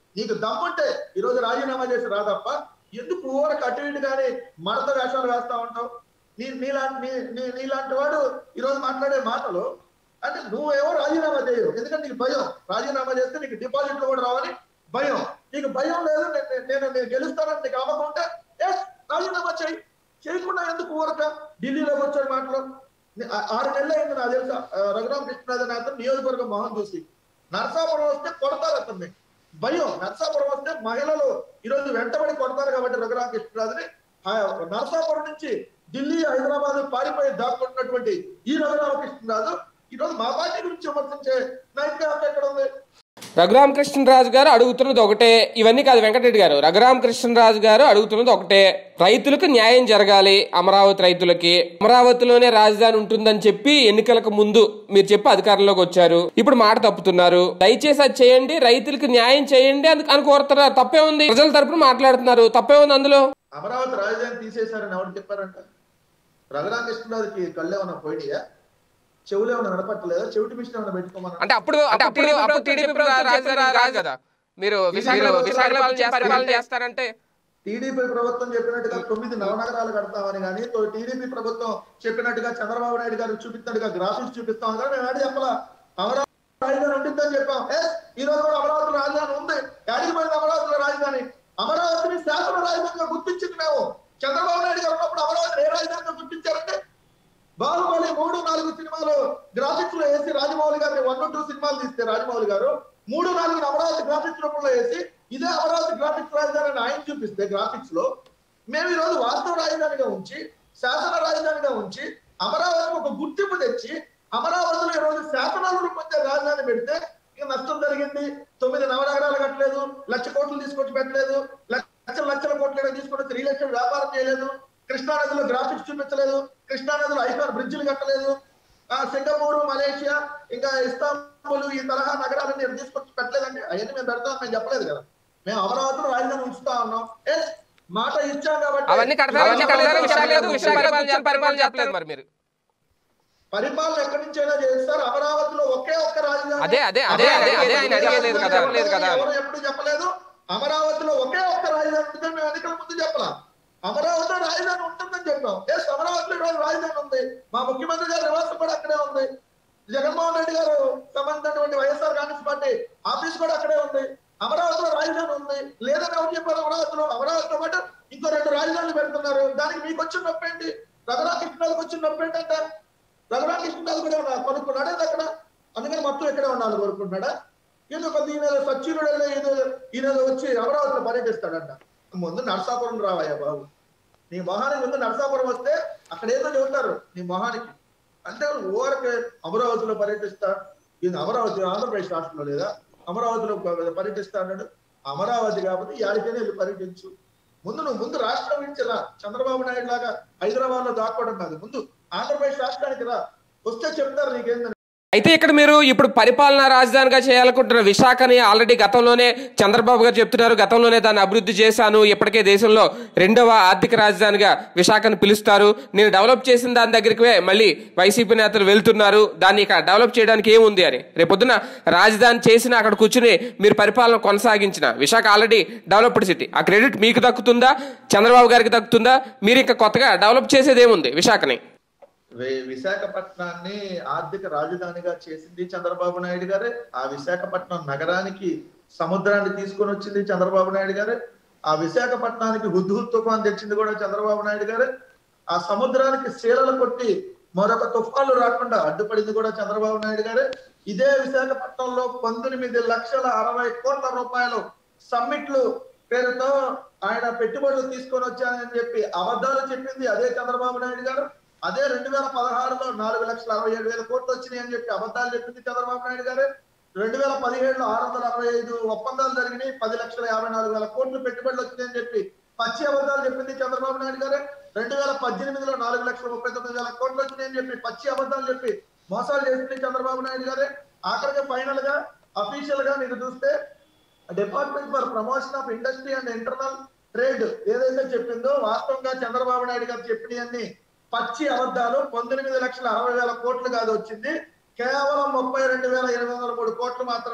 [SPEAKER 2] నీకు దమ్ముంటే ఈరోజు రాజీనామా చేసి రాదప్ప, ఎందుకు ఊరకు అటు ఇటు కానీ మడత వేషాలు వేస్తా ఉంటావు? నీ నీలాంటి నీ నీలాంటి వాడు ఈరోజు మాట్లాడే మాటలు అంటే నువ్వేమో రాజీనామా చేయవు, ఎందుకంటే నీకు భయం. రాజీనామా చేస్తే నీకు డిపాజిట్లు కూడా రావని భయం. నీకు భయం లేదు, నేను నేను గెలుస్తానని నీకు అమ్మకుంటే ఎస్ రాజీనామా చేయి. చేయకుండా ఎందుకు ఊరక ఢిల్లీలోకి వచ్చాడు మాటలు? ఆరు నెలలు అయింది నాకు తెలుసా రఘురామ కృష్ణరాజు అతను నియోజకవర్గం మొహం చూసి. నరసాపురం వస్తే కొడతారు అతన్ని, భయం. నరసాపురం వస్తే మహిళలు ఈరోజు వెంటబడి కొడతారు కాబట్టి రఘురామ కృష్ణరాజుని నరసాపురం నుంచి ఢిల్లీ హైదరాబాద్ పారిపోయి దాక్కుంటున్నటువంటి ఈ రఘురామ కృష్ణరాజు ఈరోజు మా పార్టీ గురించి విమర్శించే నైతిక హక్కు ఎక్కడ ఉంది?
[SPEAKER 1] రఘురామకృష్ణరాజు గారు అడుగుతున్నది ఒకటే, ఇవన్నీ కాదు వెంకటరెడ్డి గారు. రఘురామకృష్ణరాజు గారు అడుగుతున్నది ఒకటే, రైతులకు న్యాయం జరగాలి. అమరావతి రైతులకి అమరావతిలోనే రాజధాని ఉంటుందని చెప్పి ఎన్నికలకు ముందు మీరు చెప్పి అధికారంలోకి వచ్చారు, ఇప్పుడు మాట తప్పుతున్నారు. దయచేసి అది చేయండి, రైతులకు న్యాయం చేయండి అని అని కోరుతున్నారు. తప్పే ఉంది? ప్రజల తరపున మాట్లాడుతున్నారు, తప్పే ఉంది అందులో?
[SPEAKER 2] అమరావతి రాజధాని తీసేశారని ఎవరు చెప్పారంట? రఘురామకృష్ణరాజుకి కళ్ళు ఏమన్నా పోయినాయా? చెవులు ఏమైనా వినపట్టలేదా? చెవిటి మిషన్ ఏమైనా పెట్టుకోమని
[SPEAKER 1] అంటే అప్పుడు అప్పుడు అప్పుడు టీడీపీ రాదు కదా, మీరు పరిపాలన చేస్తారంటే
[SPEAKER 2] టీడీపీ ప్రభుత్వం చెప్పినట్టుగా తొమ్మిది నవనగరాలు కడతామని కానీ, టీడీపీ ప్రభుత్వం చెప్పినట్టుగా చంద్రబాబు నాయుడు గారు చూపిస్తున్నట్టుగా గ్రాఫిక్స్ చూపిస్తామని కానీ మేము ఆడి చెప్పలా. అమరావతి రాజధాని ఉంటుందని చెప్పాం. ఎస్ ఈ రోజు కూడా అమరావతి రాజధాని ఉంది. యాడికి పోయింది అమరావతిలో రాజధాని? అమరావతిని శాసన రాజధానిగా గుర్తించింది మేము. చంద్రబాబు నాయుడు గారు ఉన్నప్పుడు అమరావతిని ఏ రాజధానిగా గుర్తించారంటే బాహుబలి మూడు నాలుగు సినిమాలు గ్రాఫిక్స్ లో వేసి రాజమౌళి గారిని వన్ టూ సినిమాలు తీస్తే రాజమౌళి గారు మూడు నాలుగు అమరావతి గ్రాఫిక్స్ రూపంలో వేసి ఇదే అమరావతి గ్రాఫిక్స్ రాజధాని ఆయన చూపిస్తే గ్రాఫిక్స్ లో మేము ఈ రోజు వాస్తవ రాజధానిగా ఉంచి శాసన రాజధానిగా ఉంచి అమరావతికి ఒక గుర్తింపు తెచ్చి అమరావతిలో ఈ రోజు శాసనాలు రూపొందే రాజధాని పెడితే ఇక నష్టం జరిగింది. తొమ్మిది నవనగరాలు కట్టలేదు, లక్ష కోట్లు తీసుకొచ్చి పెట్టలేదు, లక్షల లక్షల కోట్లు తీసుకొచ్చి రియల్ ఎస్టేట్ వ్యాపారం చేయలేదు, కృష్ణానదిలో గ్రాఫిక్స్ చూపించలేదు, కృష్ణానదిలో ఐకాన్ బ్రిడ్జిలు కట్టలేదు, సింగపూర్ మలేషియా ఇంకా ఇస్తాంబుల్ ఈ తరహా నగరాలన్నీ తీసుకొచ్చి పెట్టలేదండి. అవన్నీ మేము పెడతాం మేము చెప్పలేదు కదా. మేము అమరావతిలో రాజధాని ఉంచుతా ఉన్నాం. ఎస్ మాట ఇచ్చాం కాబట్టి పరిపాలన ఎక్కడి నుంచైనా చేస్తారు. అమరావతిలో ఒకే ఒక్క రాజధాని ఎవరు ఎప్పుడు చెప్పలేదు. అమరావతిలో ఒకే ఒక్క రాజధాని ఉంటుందని మేము ఎన్నికల ముందు చెప్పలా. అమరావతిలో రాజధాని ఉంటుందని చెప్పాం. ఎస్ అమరావతిలో ఈరోజు రాజధాని ఉంది. మా ముఖ్యమంత్రి గారి నివాసం కూడా అక్కడే ఉంది. జగన్మోహన్ రెడ్డి గారు సంబంధించినటువంటి వైఎస్ఆర్ కాంగ్రెస్ పార్టీ ఆఫీస్ కూడా అక్కడే ఉంది. అమరావతిలో రాజధాని ఉంది. లేదని ఎవరు చెప్పారు? అమరావతిలో అమరావతితో పాటు ఇంకో రెండు రాజధానులు పెడుతున్నారు. దానికి మీకు వచ్చిన నొప్పి ఏంటి? రఘురామకృష్ణరాజుకి వచ్చిన నొప్పి ఏంటంటే రఘురామకృష్ణరాజు కూడా ఉన్నారు కొనుక్కున్నాడా అక్కడ, అందుకని మొత్తం ఎక్కడే ఉండాలి కోరుకుంటున్నాడా? ఏదో కొద్ది ఈయన సచివుడు ఏదో ఈయన వచ్చి అమరావతిలో పర్యటిస్తాడంట. ముందు నరసాపురం రావయ్యా బాబు, నీ మొహానికి ముందు నరసాపురం వస్తే అక్కడ ఏదో చెబుతారు నీ మొహానికి. అంటే ఊరికి అమరావతిలో పర్యటిస్తా, ఇది అమరావతి ఆంధ్రప్రదేశ్ రాష్ట్రంలో లేదా? అమరావతిలో పర్యటిస్తా అన్నాడు. అమరావతి కాబట్టి యాడికైనా వెళ్ళి పర్యటించు. ముందు నువ్వు ముందు రాష్ట్రం నుంచి రా. చంద్రబాబు నాయుడు లాగా హైదరాబాద్ లో దాక్కోవడం కాదు, ముందు ఆంధ్రప్రదేశ్ రాష్ట్రానికి రా. వస్తే చెప్తారు నీకేందని.
[SPEAKER 1] అయితే ఇక్కడ మీరు ఇప్పుడు పరిపాలనా రాజధానిగా చేయాలనుకుంటున్న విశాఖని ఆల్రెడీ గతంలోనే చంద్రబాబు గారు చెప్తున్నారు, గతంలోనే దాన్ని అభివృద్ధి చేశాను, ఇప్పటికే దేశంలో రెండవ ఆర్థిక రాజధానిగా విశాఖను పిలుస్తారు, నేను డెవలప్ చేసిన దాని దగ్గరికి మళ్ళీ వైసీపీ నేతలు వెళ్తున్నారు, దాన్ని ఇక డెవలప్ చేయడానికి ఏముంది అని. రేపొద్దున రాజధాని చేసిన అక్కడ కూర్చుని మీరు పరిపాలన కొనసాగించిన విశాఖ ఆల్రెడీ డెవలప్డ్ సిటీ, ఆ క్రెడిట్ మీకు దక్కుతుందా, చంద్రబాబు గారికి దక్కుతుందా? మీరు ఇంకా కొత్తగా డెవలప్ చేసేది ఏముంది విశాఖని?
[SPEAKER 2] విశాఖపట్నాన్ని ఆర్థిక రాజధానిగా చేసింది చంద్రబాబు నాయుడు గారే. ఆ విశాఖపట్నం నగరానికి సముద్రాన్ని తీసుకొని వచ్చింది చంద్రబాబు నాయుడు గారే. ఆ విశాఖపట్నానికి హుద్హుద్ తుఫాన్ తెచ్చింది కూడా చంద్రబాబు నాయుడు గారే. ఆ సముద్రానికి శీలలు కొట్టి మరొక తుఫాన్లు రాకుండా అడ్డుపడింది కూడా చంద్రబాబు నాయుడు గారే. ఇదే విశాఖపట్నంలో పంతొమ్మిది లక్షల అరవై కోట్ల రూపాయలు సమ్మిట్లు పేరుతో ఆయన పెట్టుబడులు తీసుకొని వచ్చానని చెప్పి అబద్ధాలు చెప్పింది అదే చంద్రబాబు నాయుడు గారు. అదే రెండు వేల పదహారులో నాలుగు లక్షల అరవై ఏడు వేల కోట్లు వచ్చినాయి అని చెప్పి అబద్ధాలు చెప్పింది చంద్రబాబు నాయుడు గారు. రెండు వేల పదిహేడులో ఆరు వందల అరవై ఐదు ఒప్పందాలు జరిగినాయి, పది లక్షల యాభై నాలుగు వేల కోట్లు పెట్టుబడులు వచ్చినాయని చెప్పి పచ్చి అబద్ధాలు చెప్పింది చంద్రబాబు నాయుడు గారు. రెండు వేల పద్దెనిమిదిలో నాలుగు లక్షల ముప్పై తొమ్మిది వేల కోట్లు వచ్చినాయని చెప్పి పచ్చి అబద్ధాలు చెప్పి మోసాలు చేసింది చంద్రబాబు నాయుడు గారే. ఆఖరిగా ఫైనల్ గా అఫీషియల్ గా మీరు చూస్తే department for promotion of industry and internal trade ఏదైతే చెప్పిందో వాస్తవంగా చంద్రబాబు నాయుడు గారు చెప్పినవన్నీ పచ్చి అబద్ధాలు. పంతొమ్మిది లక్షల అరవై వేల కోట్లు కాదు వచ్చింది, కేవలం ముప్పై రెండు వేల ఎనిమిది వందల మూడు కోట్లు మాత్రమే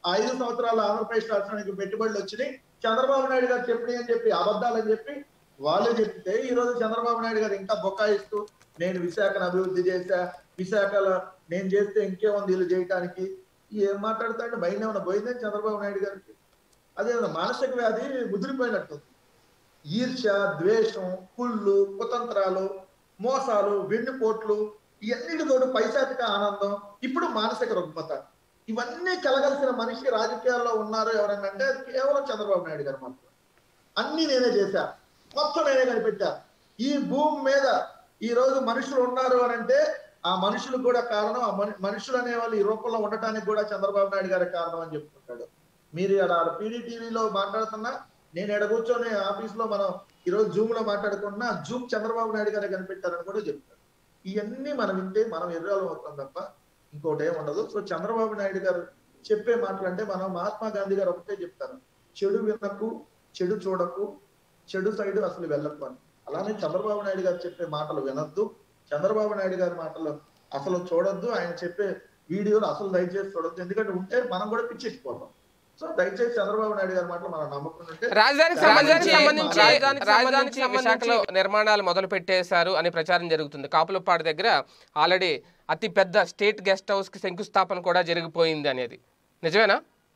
[SPEAKER 2] ఐదు సంవత్సరాల ఆంధ్రప్రదేశ్ రాష్ట్రానికి పెట్టుబడులు వచ్చినాయి, చంద్రబాబు నాయుడు గారు చెప్పినాయి అని చెప్పి అబద్ధాలని చెప్పి వాళ్ళు చెప్తే ఈ రోజు చంద్రబాబు నాయుడు గారు ఇంకా బొక్కాయిస్తూ నేను విశాఖను అభివృద్ధి చేశా, విశాఖలో నేను చేస్తే ఇంకేముంది వీళ్ళు చేయటానికి, ఏం మాట్లాడతాడు? భయం ఏమైనా పోయిందని చంద్రబాబు నాయుడు గారికి? అదే మానసిక వ్యాధి ముదిరిపోయినట్టు. ఈర్ష్య, ద్వేషం, కుళ్ళు, కుతంత్రాలు, మోసాలు, వెన్నుపోట్లు, ఇవన్నిటితోటి పైశాచిక ఆనందం, ఇప్పుడు మానసిక రుగ్మత, ఇవన్నీ కలగలిసిన మనిషి రాజకీయాల్లో ఉన్నారు ఎవరన్నా అంటే కేవలం చంద్రబాబు నాయుడు గారు మాత్రం. అన్ని నేనే చేశా, మొత్తం నేనే కనిపెట్టా. ఈ భూమి మీద ఈ రోజు మనుషులు ఉన్నారు అని అంటే ఆ మనుషులు కూడా కారణం, ఆ మనుషులు అనే వాళ్ళు ఈ రూపంలో ఉండటానికి కూడా చంద్రబాబు నాయుడు గారి కారణం అని చెప్పుకుంటాడు. మీరు అలా పీడీటీవీలో మాట్లాడుతున్నా, నేను ఎడ కూర్చొని ఆఫీస్ లో మనం ఈరోజు జూమ్ లో మాట్లాడుకున్నా జూమ్ చంద్రబాబు నాయుడు గారు కనిపెట్టారని కూడా చెప్తారు. ఇవన్నీ మనం వింటే మనం ఎర్రాలు అవుతాం తప్ప ఇంకోటి ఏం ఉండదు. సో చంద్రబాబు నాయుడు గారు చెప్పే మాటలు అంటే మనం మహాత్మా గాంధీ గారు ఒకటే చెప్తారు, చెడు వినకు, చెడు చూడకు, చెడు సైడ్ అసలు వెళ్ళకు అని. అలానే చంద్రబాబు నాయుడు గారు చెప్పే మాటలు వినొద్దు, చంద్రబాబు నాయుడు గారి మాటలు అసలు చూడొద్దు, ఆయన చెప్పే వీడియోలు అసలు దయచేసి చూడొద్దు. ఎందుకంటే ఉంటే మనం కూడా పిచ్చెక్కిపోతాం. సో దయచేసి చంద్రబాబు నాయుడు గారి మాటలు మనం నమ్ముకుంటుంటే
[SPEAKER 1] రాజధానికి సంబంధించి రాజధానికి విశాఖలో నిర్మాణాలు మొదలు పెట్టేశారు అని ప్రచారం జరుగుతుంది. కాపులపాడు దగ్గర ఆల్రెడీ అతి పెద్ద స్టేట్ గెస్ట్ హౌస్ కి శంకుస్థాపన కూడా జరిగిపోయింది అనేది నిజమేనా?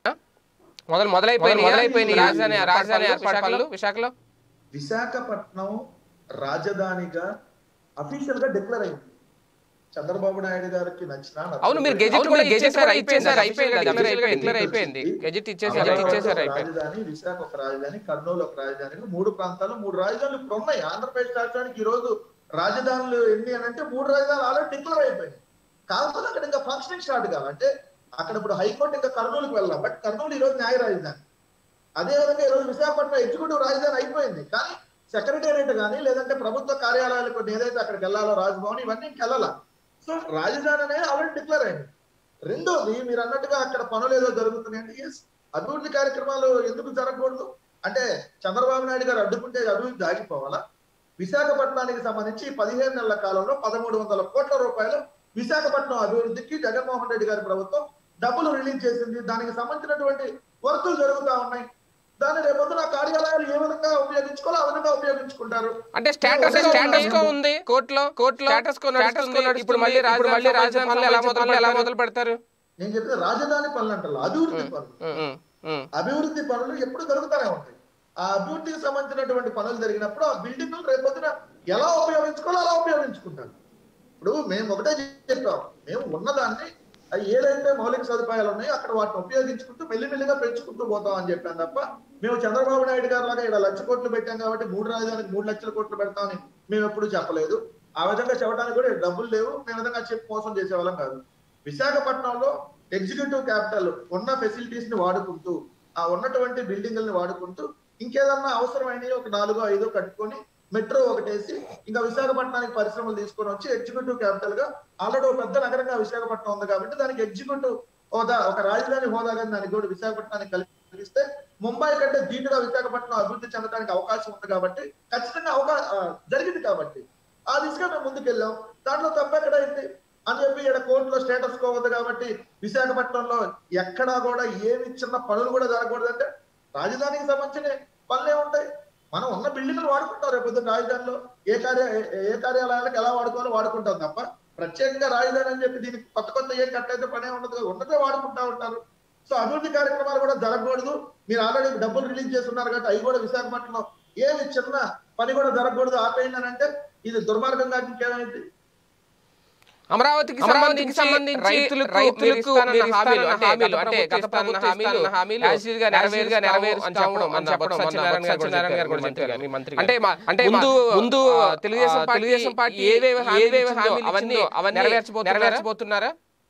[SPEAKER 1] మొదలు మొదలైపోయింది మొదలైపోయింది రాజధాని రాజధాని ఏర్పాటు పనులు విశాఖలో.
[SPEAKER 2] విశాఖపట్నం రాజధానిగా అఫీషియల్ గా డిక్లేర్ అయింది. చంద్రబాబు నాయుడు గారికి నచ్చిన
[SPEAKER 1] అవును మీరు గెజెట్ కూడా గెజెట్ అయిపోయింది అయిపోయింది అయిపోయింది గెజెట్ ఇచ్చేసారు ఇచ్చేసారు
[SPEAKER 2] రాజధాని విశాఖ ఒక రాజధాని, కర్నూలు ఒక రాజధాని, మూడు ప్రాంతాలు మూడు రాజధానులు ఇప్పుడు ఉన్నాయి. ఆంధ్రప్రదేశ్ రాష్ట్రానికి ఈ రోజు రాజధానులు ఎన్ని అని అంటే మూడు రాజధానులు ఆల్రెడీ డిక్లేర్ అయిపోయినాయి. కాకపోతే అక్కడ ఇంకా ఫంక్షనింగ్ స్టార్ట్ కావాలంటే అక్కడ ఇప్పుడు హైకోర్టు ఇంకా కర్నూలుకి వెళ్ళాం, బట్ కర్నూలు ఈ రోజు న్యాయ రాజధాని. అదే విధంగా ఈ రోజు విశాఖపట్నం ఎగ్జిక్యూటివ్ రాజధాని అయిపోయింది, కానీ సెక్రటేరియట్ కానీ లేదంటే ప్రభుత్వ కార్యాలయాలు కొన్ని ఏదైతే అక్కడికి వెళ్ళాలో రాజ్భవన్ ఇవన్నీ ఇంకెళ్ళాల. సో రాజధాని అనేది ఆల్రెడీ డిక్లేర్ అయింది. రెండోది మీరు అన్నట్టుగా అక్కడ పనులు ఏదో జరుగుతున్నాయండి. ఎస్, అభివృద్ధి కార్యక్రమాలు ఎందుకు జరగకూడదు అంటే చంద్రబాబు నాయుడు గారు అడ్డుకుంటే అభివృద్ధి ఆగిపోవాలా? విశాఖపట్నానికి సంబంధించి పదిహేను నెలల కాలంలో పదమూడు వందల కోట్ల రూపాయలు విశాఖపట్నం అభివృద్ధికి జగన్మోహన్ రెడ్డి గారి ప్రభుత్వం డబ్బులు రిలీజ్ చేసింది. దానికి సంబంధించినటువంటి వర్కులు జరుగుతూ ఉన్నాయి. దాన్ని రేపొద్దున కార్యాలయాలు ఏ విధంగా ఉపయోగించుకోవాలో ఆ విధంగా ఉపయోగించుకుంటారు.
[SPEAKER 1] అంటే స్టేటస్ స్టేటస్ కో ఉంది కోర్టులో కోర్టులో స్టేటస్ కో నడుస్తుంది. ఇప్పుడు మళ్ళీ ఇప్పుడు మళ్ళీ రాజధాని పనులు ఎలా మొదలు ఎలా మొదలు పెడతారు?
[SPEAKER 2] నేను చెప్పిన రాజధాని పనులు అంటారు అభివృద్ధి పనులు. అభివృద్ధి పనులు ఎప్పుడు జరుగుతూనే ఉంటాయి. ఆ అభివృద్ధికి సంబంధించినటువంటి పనులు జరిగినప్పుడు ఆ బిల్డింగ్లు రేపొద్దున ఎలా ఉపయోగించుకోవాలో అలా ఉపయోగించుకుంటారు. ఇప్పుడు మేము ఒకటే చెప్పాం, మేము ఉన్నదాన్ని ఏదైతే మౌలిక సదుపాయాలు ఉన్నాయో అక్కడ వాటిని ఉపయోగించుకుంటూ మెల్లిమెల్లిగా పెంచుకుంటూ పోతాం అని చెప్పాను తప్ప మేము చంద్రబాబు నాయుడు గారు లాగా ఇక్కడ లక్ష కోట్లు పెట్టాం కాబట్టి మూడు రాజధానికి మూడు లక్షల కోట్లు పెడతామని మేము ఎప్పుడు చెప్పలేదు. ఆ విధంగా చెప్పడానికి కూడా డబ్బులు లేవు, మేము విధంగా చెప్పి మోసం చేసేవాళ్ళం కాదు. విశాఖపట్నంలో ఎగ్జిక్యూటివ్ క్యాపిటల్ ఉన్న ఫెసిలిటీస్ ని వాడుకుంటూ ఆ ఉన్నటువంటి బిల్డింగ్లని వాడుకుంటూ ఇంకేదన్నా అవసరమైనవి ఒక నాలుగో ఐదో కట్టుకొని మెట్రో ఒకటేసి ఇంకా విశాఖపట్నానికి పరిశ్రమలు తీసుకొని వచ్చి ఎగ్జిక్యూటివ్ క్యాపిటల్ గా ఆల్రెడీ ఒక పెద్ద నగరంగా విశాఖపట్నం ఉంది కాబట్టి దానికి ఎగ్జిక్యూటివ్ హోదా ఒక రాజధాని హోదా కానీ దానికి కూడా విశాఖపట్నానికి కలిగిస్తే ముంబై కంటే ధీటుగా విశాఖపట్నం అభివృద్ధి చెందడానికి అవకాశం ఉంది కాబట్టి ఖచ్చితంగా అవకాశం జరిగింది కాబట్టి ఆ దిశగా మేము ముందుకెళ్ళాం. దాంట్లో తప్పెక్కడైంది అని చెప్పి ఇక్కడ కోర్టులో స్టేటస్ కోవద్దు కాబట్టి విశాఖపట్నంలో ఎక్కడా కూడా ఏమి చిన్న పనులు కూడా జరగకూడదంటే రాజధానికి సంబంధించిన పనులే ఉంటాయి. మనం ఉన్న బిల్డింగ్లు వాడుకుంటాం, రేపు రాజధానిలో ఏ కార్య ఏ కార్యాలయాలకు ఎలా వాడుకోవాలో వాడుకుంటాం తప్ప ప్రత్యేకంగా రాజధాని అని చెప్పి దీనికి కొత్త కొత్త ఏం కట్టయితే పనే ఉండదు, ఉన్నదే వాడుకుంటా ఉంటారు. సో అభివృద్ధి కార్యక్రమాలు కూడా జరగకూడదు. మీరు ఆల్రెడీ డబ్బులు రిలీజ్ చేస్తున్నారు కాబట్టి అవి కూడా విశాఖపట్నంలో ఏమి చిన్న పని కూడా జరగకూడదు ఆపేయండి అని అంటే ఇది దుర్మార్గంగా ఇంకేమైంది?
[SPEAKER 1] అమరావతికి సంబంధించి సంబంధించి రైతులకు రైతులకు హామీలు హామీలు అంటే గత ప్రభుత్వం హామీలు హామీలు యాజిగా నెరవేరుగా నెరవేరు అని చెప్పడం అని చెప్పడం సత్యనారాయణ గారు కూడా చెప్పారు మీ మంత్రి. అంటే అంటే ముందు ముందు తెలుగుదేశం తెలుగుదేశం పార్టీ ఏవేవి ఏవేవి హామీలు అవన్నీ అవన్నీ నెరవేర్చబో నెరవేర్చబోతున్నారా?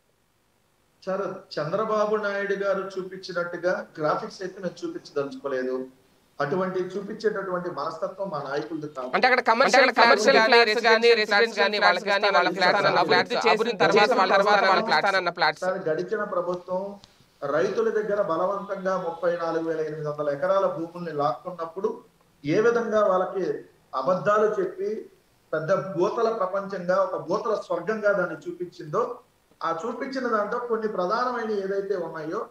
[SPEAKER 2] సార్ చంద్రబాబు నాయుడు గారు చూపించినట్టుగా గ్రాఫిక్స్ అయితే మేము చూపించదలుచుకోలేదు. అటువంటి చూపించేటటువంటి మనస్తత్వం మా నాయకులది కాదు.
[SPEAKER 1] అంటే అక్కడ కమర్షియల్ కమర్షియల్ ఫ్లాట్స్ గాని రెసిడెన్స్ గాని వాళ్ళకి గాని వాళ్ళ ఫ్లాట్స్ అన్న ఫ్లాట్స్ చేసిన తర్వాత వాళ్ళ తర్వాత వాళ్ళ ఫ్లాట్స్ అన్న ఫ్లాట్స్
[SPEAKER 2] గడిచిన ప్రభుత్వం రైతుల దగ్గర బలవంతంగా ముప్పై నాలుగు వేల ఎనిమిది వందల ఎకరాల భూముల్ని లాక్కున్నప్పుడు ఏ విధంగా వాళ్ళకి అబద్ధాలు చెప్పి పెద్ద భూతల ప్రపంచంగా ఒక భూతల స్వర్గంగా దాన్ని చూపించిందో ఆ చూపించిన దాంట్లో కొన్ని ప్రధానమైన ఏదైతే ఉన్నాయో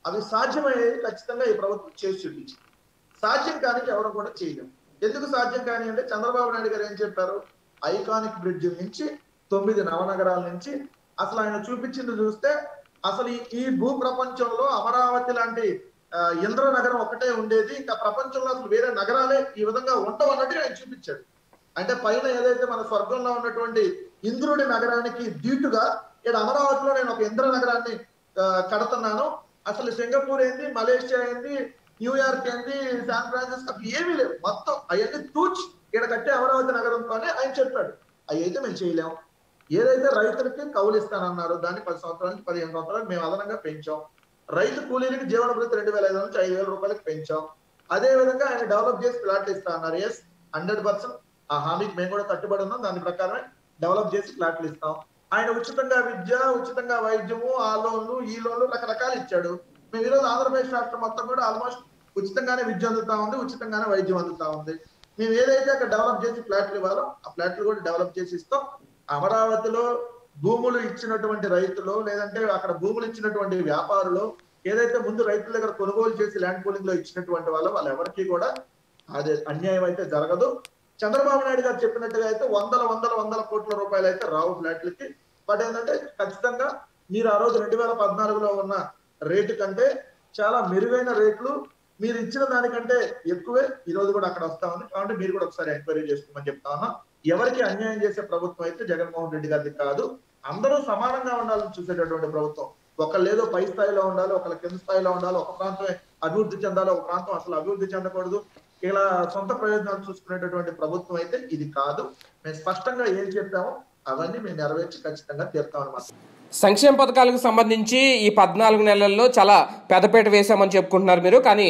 [SPEAKER 2] అవి సాధ్యమయ్యేది ఖచ్చితంగా ఈ ప్రభుత్వం చేసి చూపించింది. సాధ్యం కానీ ఎవరు కూడా చేయలేం. ఎందుకు సాధ్యం కానీ అంటే చంద్రబాబు నాయుడు గారు ఏం చెప్పారు, ఐకానిక్ బ్రిడ్జ్ నుంచి తొమ్మిది నవనగరాల నుంచి అసలు ఆయన చూపించింది చూస్తే అసలు ఈ భూ ప్రపంచంలో అమరావతి లాంటి ఇంద్ర నగరం ఒకటే ఉండేది, ఇంకా ప్రపంచంలో అసలు వేరే నగరాలే ఈ విధంగా ఉండవు అన్నట్టుగా ఆయన చూపించాడు. అంటే పైన ఏదైతే మన స్వర్గంలో ఉన్నటువంటి ఇంద్రుడి నగరానికి దీటుగా ఇక్కడ అమరావతిలో నేను ఒక ఇంద్ర నగరాన్ని కడుతున్నాను, అసలు సింగపూర్ ఏంది, మలేషియా ఏంది, న్యూయార్క్ ఏంది, శాన్ ఫ్రాన్సిస్కో ఏమీ లేవు, మొత్తం అవన్నీ తూచి ఇక్కడ కట్టే అమరావతి నగరంతోనే ఆయన చెప్పాడు. అవి అయితే మేము చేయలేము. ఏదైతే రైతులకి కౌలు ఇస్తానన్నారు దాన్ని పది సంవత్సరాల నుంచి పదిహేను సంవత్సరాలు మేము అదనంగా పెంచాం. రైతు కూలీలకి జీవన భృతి రెండు వేల ఐదు నుంచి ఐదు వేల రూపాయలకి పెంచాం. అదే విధంగా ఆయన డెవలప్ చేసి ఫ్లాట్లు ఇస్తా అన్నారు. ఎస్, హండ్రెడ్ పర్సెంట్ ఆ హామీకి మేము కూడా కట్టుబడి ఉన్నాం. దాని ప్రకారమే డెవలప్ చేసి ఫ్లాట్లు ఇస్తాం. ఆయన ఉచితంగా విద్య, ఉచితంగా వైద్యము, ఆ లోన్లు ఈ లోన్లు రకరకాలు ఇచ్చాడు. మేము ఈరోజు ఆంధ్రప్రదేశ్ రాష్ట్రం మొత్తం కూడా ఆల్మోస్ట్ ఉచితంగానే విద్య అందుతా ఉంది, ఉచితంగానే వైద్యం అందుతా ఉంది. మేము ఏదైతే అక్కడ డెవలప్ చేసి ఫ్లాట్లు ఇవ్వాలో ఆ ఫ్లాట్లు కూడా డెవలప్ చేసి ఇస్తాం. అమరావతిలో భూములు ఇచ్చినటువంటి రైతులు లేదంటే అక్కడ భూములు ఇచ్చినటువంటి వ్యాపారులు ఏదైతే ముందు రైతుల దగ్గర కొనుగోలు చేసి ల్యాండ్ పూలింగ్ లో ఇచ్చినటువంటి వాళ్ళు వాళ్ళు ఎవరికి కూడా అది అన్యాయం అయితే జరగదు. చంద్రబాబు నాయుడు గారు చెప్పినట్టుగా అయితే వందల వందల వందల కోట్ల రూపాయలు అయితే రావు ఫ్లాట్లకి. బట్ ఏంటంటే ఖచ్చితంగా మీరు ఆ రోజు రెండు వేల పద్నాలుగులో ఉన్న రేటు కంటే చాలా మెరుగైన రేట్లు మీరు ఇచ్చిన దానికంటే ఎక్కువే ఈ రోజు కూడా అక్కడ వస్తా ఉంది. కాబట్టి మీరు కూడా ఒకసారి ఎంక్వైరీ చేసుకోమని చెప్తా ఉన్నా. ఎవరికి అన్యాయం చేసే ప్రభుత్వం అయితే జగన్మోహన్ రెడ్డి గారిది కాదు. అందరూ సమానంగా ఉండాలని చూసేటటువంటి ప్రభుత్వం. ఒకళ్ళు ఏదో పై స్థాయిలో ఉండాలి, ఒకళ్ళ కింద స్థాయిలో ఉండాలి, ఒక ప్రాంతం అభివృద్ధి చెందాలి, ఒక ప్రాంతం అసలు అభివృద్ధి చెందకూడదు, ఇలా సొంత ప్రయోజనాలు చూసుకునేటటువంటి ప్రభుత్వం అయితే ఇది కాదు. మేము స్పష్టంగా ఏం చెప్పామో అవన్నీ మేము నెరవేర్చి ఖచ్చితంగా తీరుతామన్నమాట.
[SPEAKER 1] సంక్షేమ పథకాలకు సంబంధించి ఈ పద్నాలుగు నెలల్లో చాలా పెద్దపీట వేశామని చెప్పుకుంటున్నారు మీరు. కానీ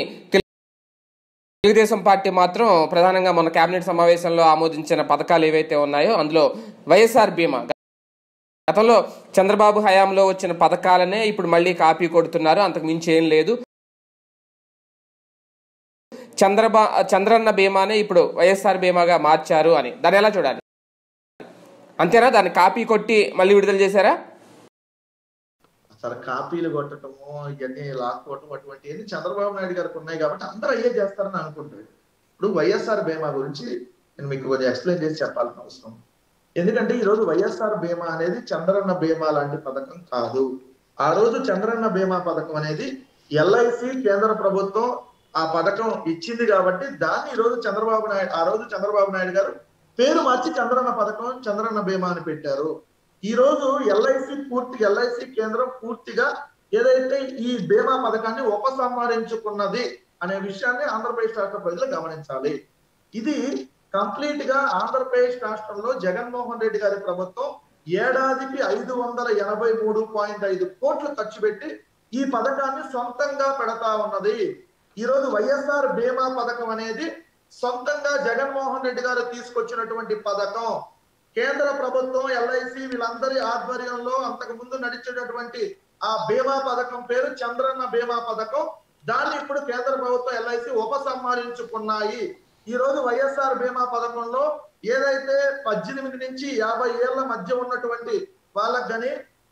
[SPEAKER 1] తెలుగుదేశం పార్టీ మాత్రం ప్రధానంగా మొన్న కేబినెట్ సమావేశంలో ఆమోదించిన పథకాలు ఏవైతే ఉన్నాయో అందులో వైఎస్ఆర్ బీమా గతంలో చంద్రబాబు హయాంలో వచ్చిన పథకాలనే ఇప్పుడు మళ్ళీ కాపీ కొడుతున్నారు, అంతకు మించి ఏం లేదు. చంద్రబా చంద్రన్న బీమానే ఇప్పుడు వైఎస్ఆర్ బీమాగా మార్చారు అని దాన్ని ఎలా చూడాలి? అంతేనా? దాన్ని కాపీ కొట్టి మళ్ళీ విడుదల చేశారా?
[SPEAKER 2] అసలు కాపీలు కొట్టడము ఇవన్నీ లాక్కోవటం అటువంటివన్నీ చంద్రబాబు నాయుడు గారికి ఉన్నాయి కాబట్టి అందరూ అయ్యే చేస్తారని అనుకుంటారు. ఇప్పుడు వైఎస్ఆర్ బీమా గురించి నేను మీకు కొంచెం ఎక్స్ప్లెయిన్ చేసి చెప్పాల్సిన అవసరం. ఎందుకంటే ఈ రోజు వైఎస్ఆర్ బీమా అనేది చంద్రన్న బీమా లాంటి పథకం కాదు. ఆ రోజు చంద్రన్న బీమా పథకం అనేది ఎల్ఐసి కేంద్ర ప్రభుత్వం ఆ పథకం ఇచ్చింది కాబట్టి దాన్ని ఈ రోజు చంద్రబాబు నాయుడు ఆ రోజు చంద్రబాబు నాయుడు గారు పేరు మార్చి చంద్రన్న పథకం చంద్రన్న బీమా అని పెట్టారు. ఈ రోజు ఎల్ఐసి పూర్తి ఎల్ఐసి కేంద్రం పూర్తిగా ఏదైతే ఈ బీమా పథకాన్ని ఉపసంహరించుకున్నది అనే విషయాన్ని ఆంధ్రప్రదేశ్ రాష్ట్ర ప్రజలు గమనించాలి. ఇది కంప్లీట్ గా ఆంధ్రప్రదేశ్ రాష్ట్రంలో జగన్మోహన్ రెడ్డి గారి ప్రభుత్వం ఏడాదికి ఐదు వందల ఎనభై మూడు పాయింట్ ఐదు కోట్లు ఖర్చు పెట్టి ఈ పథకాన్ని సొంతంగా పెడతా ఉన్నది. ఈ రోజు వైఎస్ఆర్ బీమా పథకం అనేది సొంతంగా జగన్మోహన్ రెడ్డి గారు తీసుకొచ్చినటువంటి పథకం. కేంద్ర ప్రభుత్వం ఎల్ఐసి వీళ్ళందరి ఆధ్వర్యంలో అంతకు ముందు నడిచేటటువంటి ఆ బీమా పథకం పేరు చంద్రన్న బీమా పథకం. దాన్ని ఇప్పుడు కేంద్ర ప్రభుత్వం ఎల్ఐసి ఉపసంహరించుకున్నాయి. ఈ రోజు వైఎస్ఆర్ బీమా పథకంలో ఏదైతే పద్దెనిమిది నుంచి యాభై ఏళ్ల మధ్య ఉన్నటువంటి వాళ్ళకి కానీ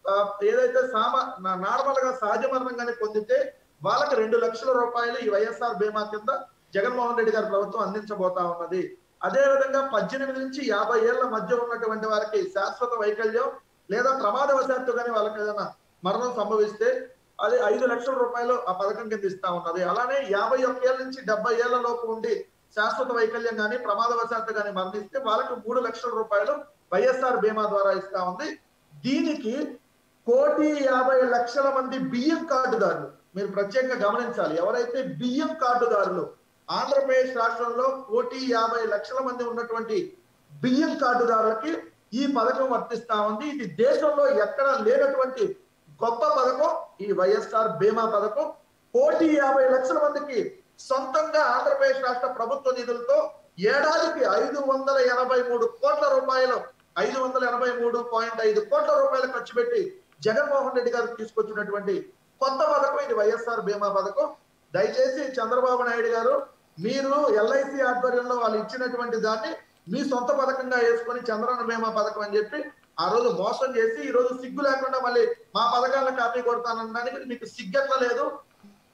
[SPEAKER 2] ఏదైతే సామా నార్మల్ గా సహజ మరణం కానీ పొందితే వాళ్ళకి రెండు లక్షల రూపాయలు ఈ వైఎస్ఆర్ బీమా కింద జగన్మోహన్ రెడ్డి గారి ప్రభుత్వం అందించబోతా ఉన్నది. అదే విధంగా పద్దెనిమిది నుంచి యాభై ఏళ్ల మధ్య ఉన్నటువంటి వారికి శాశ్వత వైకల్యం లేదా ప్రమాదవశాత్తు కానీ వాళ్ళకి ఏదైనా మరణం సంభవిస్తే అది ఐదు లక్షల రూపాయలు ఆ పథకం కింద ఇస్తా ఉన్నది. అలానే యాభై ఒక్క ఏళ్ళ నుంచి డెబ్బై ఏళ్ల లోపు ఉండి శాశ్వత వైకల్యం కానీ ప్రమాదవశాత్తు కానీ మరణిస్తే వాళ్ళకి మూడు లక్షల రూపాయలు వైఎస్ఆర్ బీమా ద్వారా ఇస్తా ఉంది. దీనికి కోటి యాభై లక్షల మంది బియ్యం కార్డుదారులు మీరు ప్రత్యేకంగా గమనించాలి. ఎవరైతే బియ్యం కార్డుదారులు ఆంధ్రప్రదేశ్ రాష్ట్రంలో కోటి యాభై లక్షల మంది ఉన్నటువంటి బియ్యం కార్డుదారులకి ఈ పథకం వర్తిస్తా ఉంది. ఇది దేశంలో ఎక్కడ లేనటువంటి గొప్ప పథకం ఈ వైఎస్ఆర్ బీమా పథకం. కోటి యాభై లక్షల మందికి సొంతంగా ఆంధ్రప్రదేశ్ రాష్ట్ర ప్రభుత్వ నిధులతో ఏడాదికి ఐదు వందల ఎనభై మూడు కోట్ల రూపాయలు ఐదు వందల ఎనభై మూడు పాయింట్ ఐదు కోట్ల రూపాయలు ఖర్చు పెట్టి జగన్మోహన్ రెడ్డి గారు తీసుకొచ్చినటువంటి కొత్త పథకం ఇది వైఎస్ఆర్ బీమా పథకం. దయచేసి చంద్రబాబు నాయుడు గారు మీరు ఎల్ఐసి ఆధ్వర్యంలో వాళ్ళు ఇచ్చినటువంటి దాన్ని మీ సొంత పథకంగా వేసుకొని చంద్రన్న బీమా పథకం అని చెప్పి ఆ రోజు మోసం చేసి ఈ రోజు సిగ్గు లేకుండా మళ్ళీ మా పథకాలను కాపీ కొడతానడానికి మీకు సిగ్గట్ల లేదు.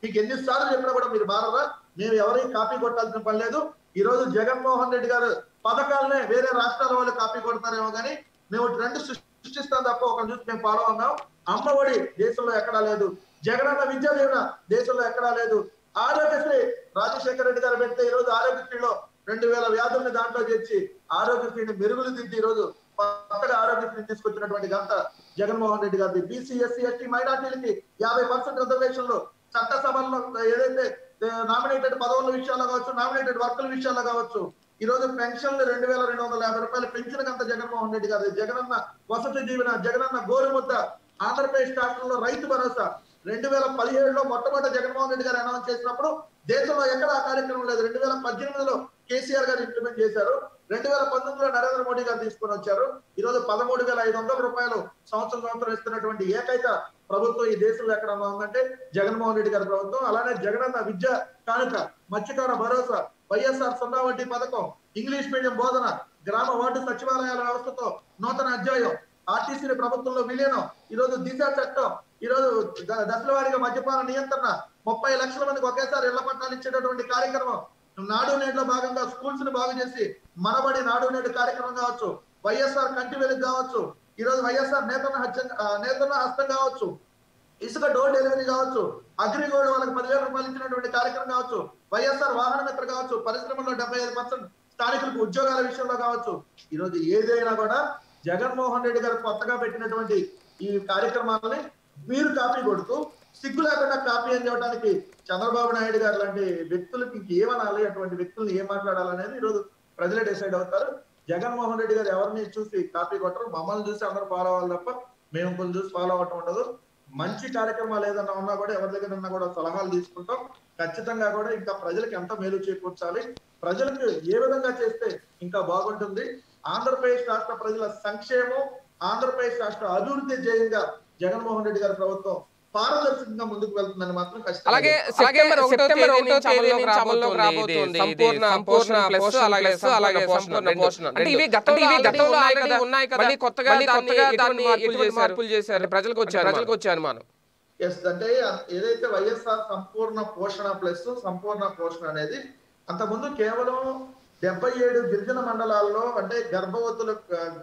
[SPEAKER 2] మీకు ఎన్నిసార్లు చెప్పినా కూడా మీరు మారరా? మేము ఎవరికి కాపీ కొట్టాల్సిన పని లేదు. ఈ రోజు జగన్మోహన్ రెడ్డి గారు పథకాలనే వేరే రాష్ట్రాల వాళ్ళు కాపీ కొడతారేమో కానీ మేము ట్రెండ్ సృష్టిస్తాం తప్ప ఒక చూసి మేము ఫాలో ఉన్నాం. అమ్మఒడి దేశంలో ఎక్కడా లేదు, జగనన్న విద్యా దీవెన దేశంలో ఎక్కడా లేదు, ఆరోగ్యశ్రీ రాజశేఖర రెడ్డి గారు పెడితే ఈ రోజు ఆరోగ్యశ్రీలో రెండు వేల వ్యాధుల్ని దాంట్లో చేర్చి ఆరోగ్యశ్రీని మెరుగులు దిద్ది ఈ రోజు కొత్తగా ఆరోగ్యశ్రీ తీసుకొచ్చినటువంటి ఘనత జగన్మోహన్ రెడ్డి గారిది. బీసీ ఎస్సీ ఎస్టీ మైనార్టీలకి యాభై పర్సెంట్ రిజర్వేషన్లు చట్టసభల్లో ఏదైతే నామినేటెడ్ పదవుల విషయాల్లో కావచ్చు, నామినేటెడ్ వర్కుల విషయాల్లో కావచ్చు, ఈ రోజు పెన్షన్లు రెండు వేల రెండు వందల యాభై రూపాయలు పెంచిన గంత జగన్మోహన్ రెడ్డి గారు. జగనన్న వసతి దీవెన, జగనన్న గోరుముద్ద, ఆంధ్రప్రదేశ్ రాష్ట్రంలో రైతు భరోసా రెండు వేల పదిహేడులో మొట్టమొదటి జగన్మోహన్ రెడ్డి గారు అనౌన్స్ చేసినప్పుడు దేశంలో ఎక్కడ ఆ కార్యక్రమం లేదు. రెండు వేల పద్దెనిమిదిలో కేసీఆర్ గారు ఇంప్లిమెంట్ చేశారు. రెండు వేల పంతొమ్మిదిలో నరేంద్ర మోడీ గారు తీసుకొని వచ్చారు. ఈ రోజు పదమూడు వేల ఐదు వందల రూపాయలు సంవత్సరం సంవత్సరం ఇస్తున్నటువంటి ఏకైక ప్రభుత్వం ఈ దేశంలో ఎక్కడ ఉందంటే జగన్మోహన్ రెడ్డి గారి ప్రభుత్వం. అలానే జగనన్న విద్య కానుక, మత్స్యకార భరోసా, వైఎస్ఆర్ సున్నా వడ్డీ పథకం, ఇంగ్లీష్ మీడియం బోధన, గ్రామ వార్డు సచివాలయాల వ్యవస్థతో నూతన అధ్యాయం, ఆర్టీసీ ప్రభుత్వంలో విలీనం, ఈ రోజు దిశ చట్టం, ఈ రోజు దశల వారీగా మద్యపాన నియంత్రణ, ముప్పై లక్షల మందికి ఒకేసారి ఇళ్ల పట్టాలు ఇచ్చేటటువంటి కార్యక్రమం, నాడు నేడులో భాగంగా స్కూల్స్ ని బాగు చేసి మనబడి నాడు నేడు కార్యక్రమం కావచ్చు, వైఎస్ఆర్ కంటి వెలుగు కావచ్చు, ఈ రోజు వైఎస్ఆర్ నేతన్న నేతన్న హస్తం కావచ్చు, ఇసుక డోర్ డెలివరీ కావచ్చు, అగ్రిగోల్డ్ వాళ్ళకి పదివేల రూపాయలు ఇచ్చినటువంటి కార్యక్రమం కావచ్చు, వైఎస్ఆర్ వాహన మిత్ర కావచ్చు, పరిశ్రమలో డెబ్బై ఐదు పర్సెంట్ స్థానికులకు ఉద్యోగాల విషయంలో కావచ్చు, ఈ రోజు ఏదైనా కూడా జగన్మోహన్ రెడ్డి గారు కొత్తగా పెట్టినటువంటి ఈ కార్యక్రమాలని మీరు కాపీ కొడుతూ సిగ్గు లేకుండా కాపీ అని చెప్పడానికి చంద్రబాబు నాయుడు గారు లాంటి వ్యక్తులకి ఇంకేమనాలి, అటువంటి వ్యక్తులను ఏం మాట్లాడాలనేది ఈరోజు ప్రజలే డిసైడ్ అవుతారు. జగన్మోహన్ రెడ్డి గారు ఎవరిని చూసి కాపీ కొట్టరు, మమ్మల్ని చూసి అందరూ ఫాలో అవ్వాలి తప్ప మేము కొన్ని చూసి ఫాలో అవటం ఉండదు. మంచి కార్యక్రమాలు ఏదన్నా ఉన్నా కూడా ఎవరి దగ్గర ఉన్నా కూడా సలహాలు తీసుకుంటాం. ఖచ్చితంగా కూడా ఇంకా ప్రజలకు ఎంత మేలు చేకూర్చాలి, ప్రజలకు ఏ విధంగా చేస్తే ఇంకా బాగుంటుంది, ఆంధ్రప్రదేశ్ రాష్ట్ర ప్రజల సంక్షేమం, ఆంధ్రప్రదేశ్ రాష్ట్ర అభివృద్ధి ధ్యేయంగా జగన్మోహన్ రెడ్డి గారి ప్రభుత్వం పారదర్శకంగా ముందుకు వెళ్తుందని మాత్రం
[SPEAKER 1] అలాగే సెప్టెంబర్ ఒకటో తేదీ నుంచి అమల్లోకి రాబోతుంది సంపూర్ణ సంపూర్ణ ప్లస్ అలాగే అలాగే సంపూర్ణ పోషణ. అంటే ఇవి గతంలో గతంలో ఆల్రెడీ ఉన్నాయి కదా, మళ్ళీ కొత్తగా కొత్తగా దాన్ని ఎటువంటి మార్పులు చేశారు, ప్రజలకు వచ్చారు ప్రజలకు వచ్చే అనుమానం.
[SPEAKER 2] ఎస్, అంటే ఏదైతే వైఎస్ఆర్ సంపూర్ణ పోషణ ప్లస్ సంపూర్ణ పోషణ అనేది అంతకుముందు కేవలం డెబ్బై ఏడు గిరిజన మండలాల్లో అంటే గర్భవతులు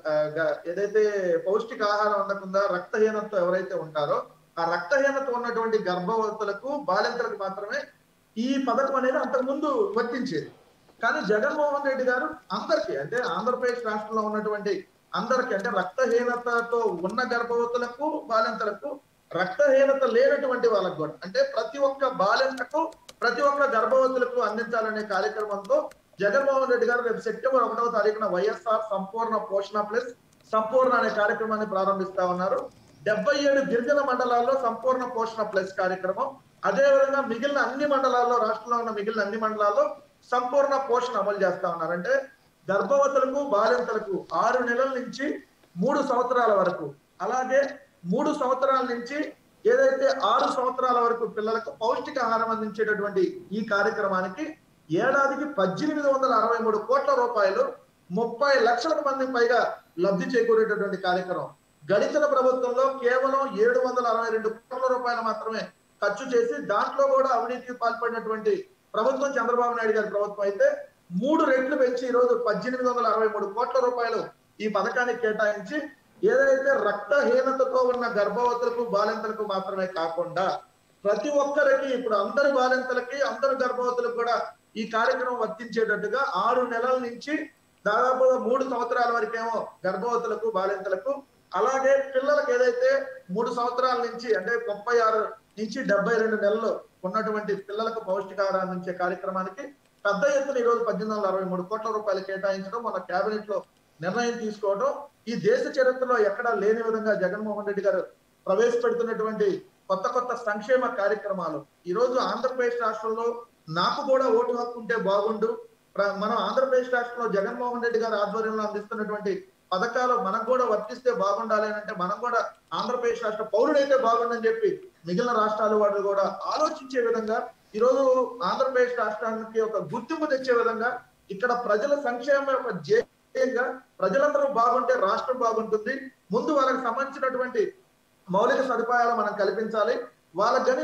[SPEAKER 2] ఏదైతే పౌష్టికాహారం అందకుండా రక్తహీనతతో ఎవరైతే ఉంటారో ఆ రక్తహీనత ఉన్నటువంటి గర్భవతులకు బాలింతలకు మాత్రమే ఈ పథకం అనేది అంతకుముందు వర్తించేది. కానీ జగన్మోహన్ రెడ్డి గారు అందరికీ అంటే ఆంధ్రప్రదేశ్ రాష్ట్రంలో ఉన్నటువంటి అందరికీ అంటే రక్తహీనతతో ఉన్న గర్భవతులకు బాలింతలకు రక్తహీనత లేనటువంటి వాళ్ళకు కూడా అంటే ప్రతి ఒక్క బాలింతకు ప్రతి ఒక్క గర్భవతులకు అందించాలనే కార్యక్రమంతో జగన్మోహన్ రెడ్డి గారు రేపు సెప్టెంబర్ ఒకటవ తారీఖున వైఎస్ఆర్ సంపూర్ణ పోషణ ప్లస్ సంపూర్ణ అనే కార్యక్రమాన్ని ప్రారంభిస్తా ఉన్నారు. డెబ్బై ఏడు గిరిజన మండలాల్లో సంపూర్ణ పోషణ ప్లస్ కార్యక్రమం, అదేవిధంగా మిగిలిన అన్ని మండలాల్లో రాష్ట్రంలో ఉన్న మిగిలిన అన్ని మండలాల్లో సంపూర్ణ పోషణ అమలు చేస్తా ఉన్నారు. అంటే గర్భవతులకు బాలింతలకు ఆరు నెలల నుంచి మూడు సంవత్సరాల వరకు, అలాగే మూడు సంవత్సరాల నుంచి ఏదైతే ఆరు సంవత్సరాల వరకు పిల్లలకు పౌష్టికాహారం అందించేటటువంటి ఈ కార్యక్రమానికి ఏడాదికి పద్దెనిమిది వందల అరవై మూడు కోట్ల రూపాయలు ముప్పై లక్షల మందికి పైగా లబ్ధి చేకూరేటటువంటి కార్యక్రమం. గడిచిన ప్రభుత్వంలో కేవలం ఏడు వందల అరవై రెండు కోట్ల రూపాయలు మాత్రమే ఖర్చు చేసి దాంట్లో కూడా అవినీతికి పాల్పడినటువంటి ప్రభుత్వం చంద్రబాబు నాయుడు గారి ప్రభుత్వం అయితే మూడు రెట్లు పెంచి ఈ రోజు పద్దెనిమిది వందల అరవై మూడు కోట్ల రూపాయలు ఈ పథకానికి కేటాయించి ఏదైతే రక్తహీనతతో ఉన్న గర్భవతులకు బాలింతలకు మాత్రమే కాకుండా ప్రతి ఒక్కరికి ఇప్పుడు అందరు బాలింతలకి అందరు గర్భవతులకు కూడా ఈ కార్యక్రమం వర్తించేటట్టుగా ఆరు నెలల నుంచి దాదాపుగా మూడు సంవత్సరాల వరకేమో గర్భవతులకు బాలింతలకు, అలాగే పిల్లలకు ఏదైతే మూడు సంవత్సరాల నుంచి అంటే ముప్పై ఆరు నుంచి డెబ్బై రెండు నెలలు ఉన్నటువంటి పిల్లలకు పౌష్టికాహారం అందించే కార్యక్రమానికి పెద్ద ఎత్తున ఈ రోజు పద్దెనిమిది వందల అరవై మూడు కోట్ల రూపాయలు కేటాయించడం మన కేబినెట్ లో నిర్ణయం తీసుకోవడం ఈ దేశ చరిత్రలో ఎక్కడా లేని విధంగా జగన్మోహన్ రెడ్డి గారు ప్రవేశపెడుతున్నటువంటి కొత్త కొత్త సంక్షేమ కార్యక్రమాలు. ఈ రోజు ఆంధ్రప్రదేశ్ రాష్ట్రంలో నాకు కూడా ఓటు హక్కు ఉంటే బాగుండు, మనం ఆంధ్రప్రదేశ్ రాష్ట్రంలో జగన్మోహన్ రెడ్డి గారి ఆధ్వర్యంలో అందిస్తున్నటువంటి పథకాలు మనకు కూడా వర్తిస్తే బాగుండాలి అని అంటే మనం కూడా ఆంధ్రప్రదేశ్ రాష్ట్ర పౌరుడైతే బాగుండని చెప్పి మిగిలిన రాష్ట్రాల వాళ్ళు కూడా ఆలోచించే విధంగా ఈ రోజు ఆంధ్రప్రదేశ్ రాష్ట్రానికి ఒక గుర్తింపు తెచ్చే విధంగా ఇక్కడ ప్రజల సంక్షేమం యొక్క ధ్యేయంగా ప్రజలందరూ బాగుంటే రాష్ట్రం బాగుంటుంది, ముందు వాళ్ళకి సంబంధించినటువంటి మౌలిక సదుపాయాలు మనం కల్పించాలి, వాళ్ళకి కానీ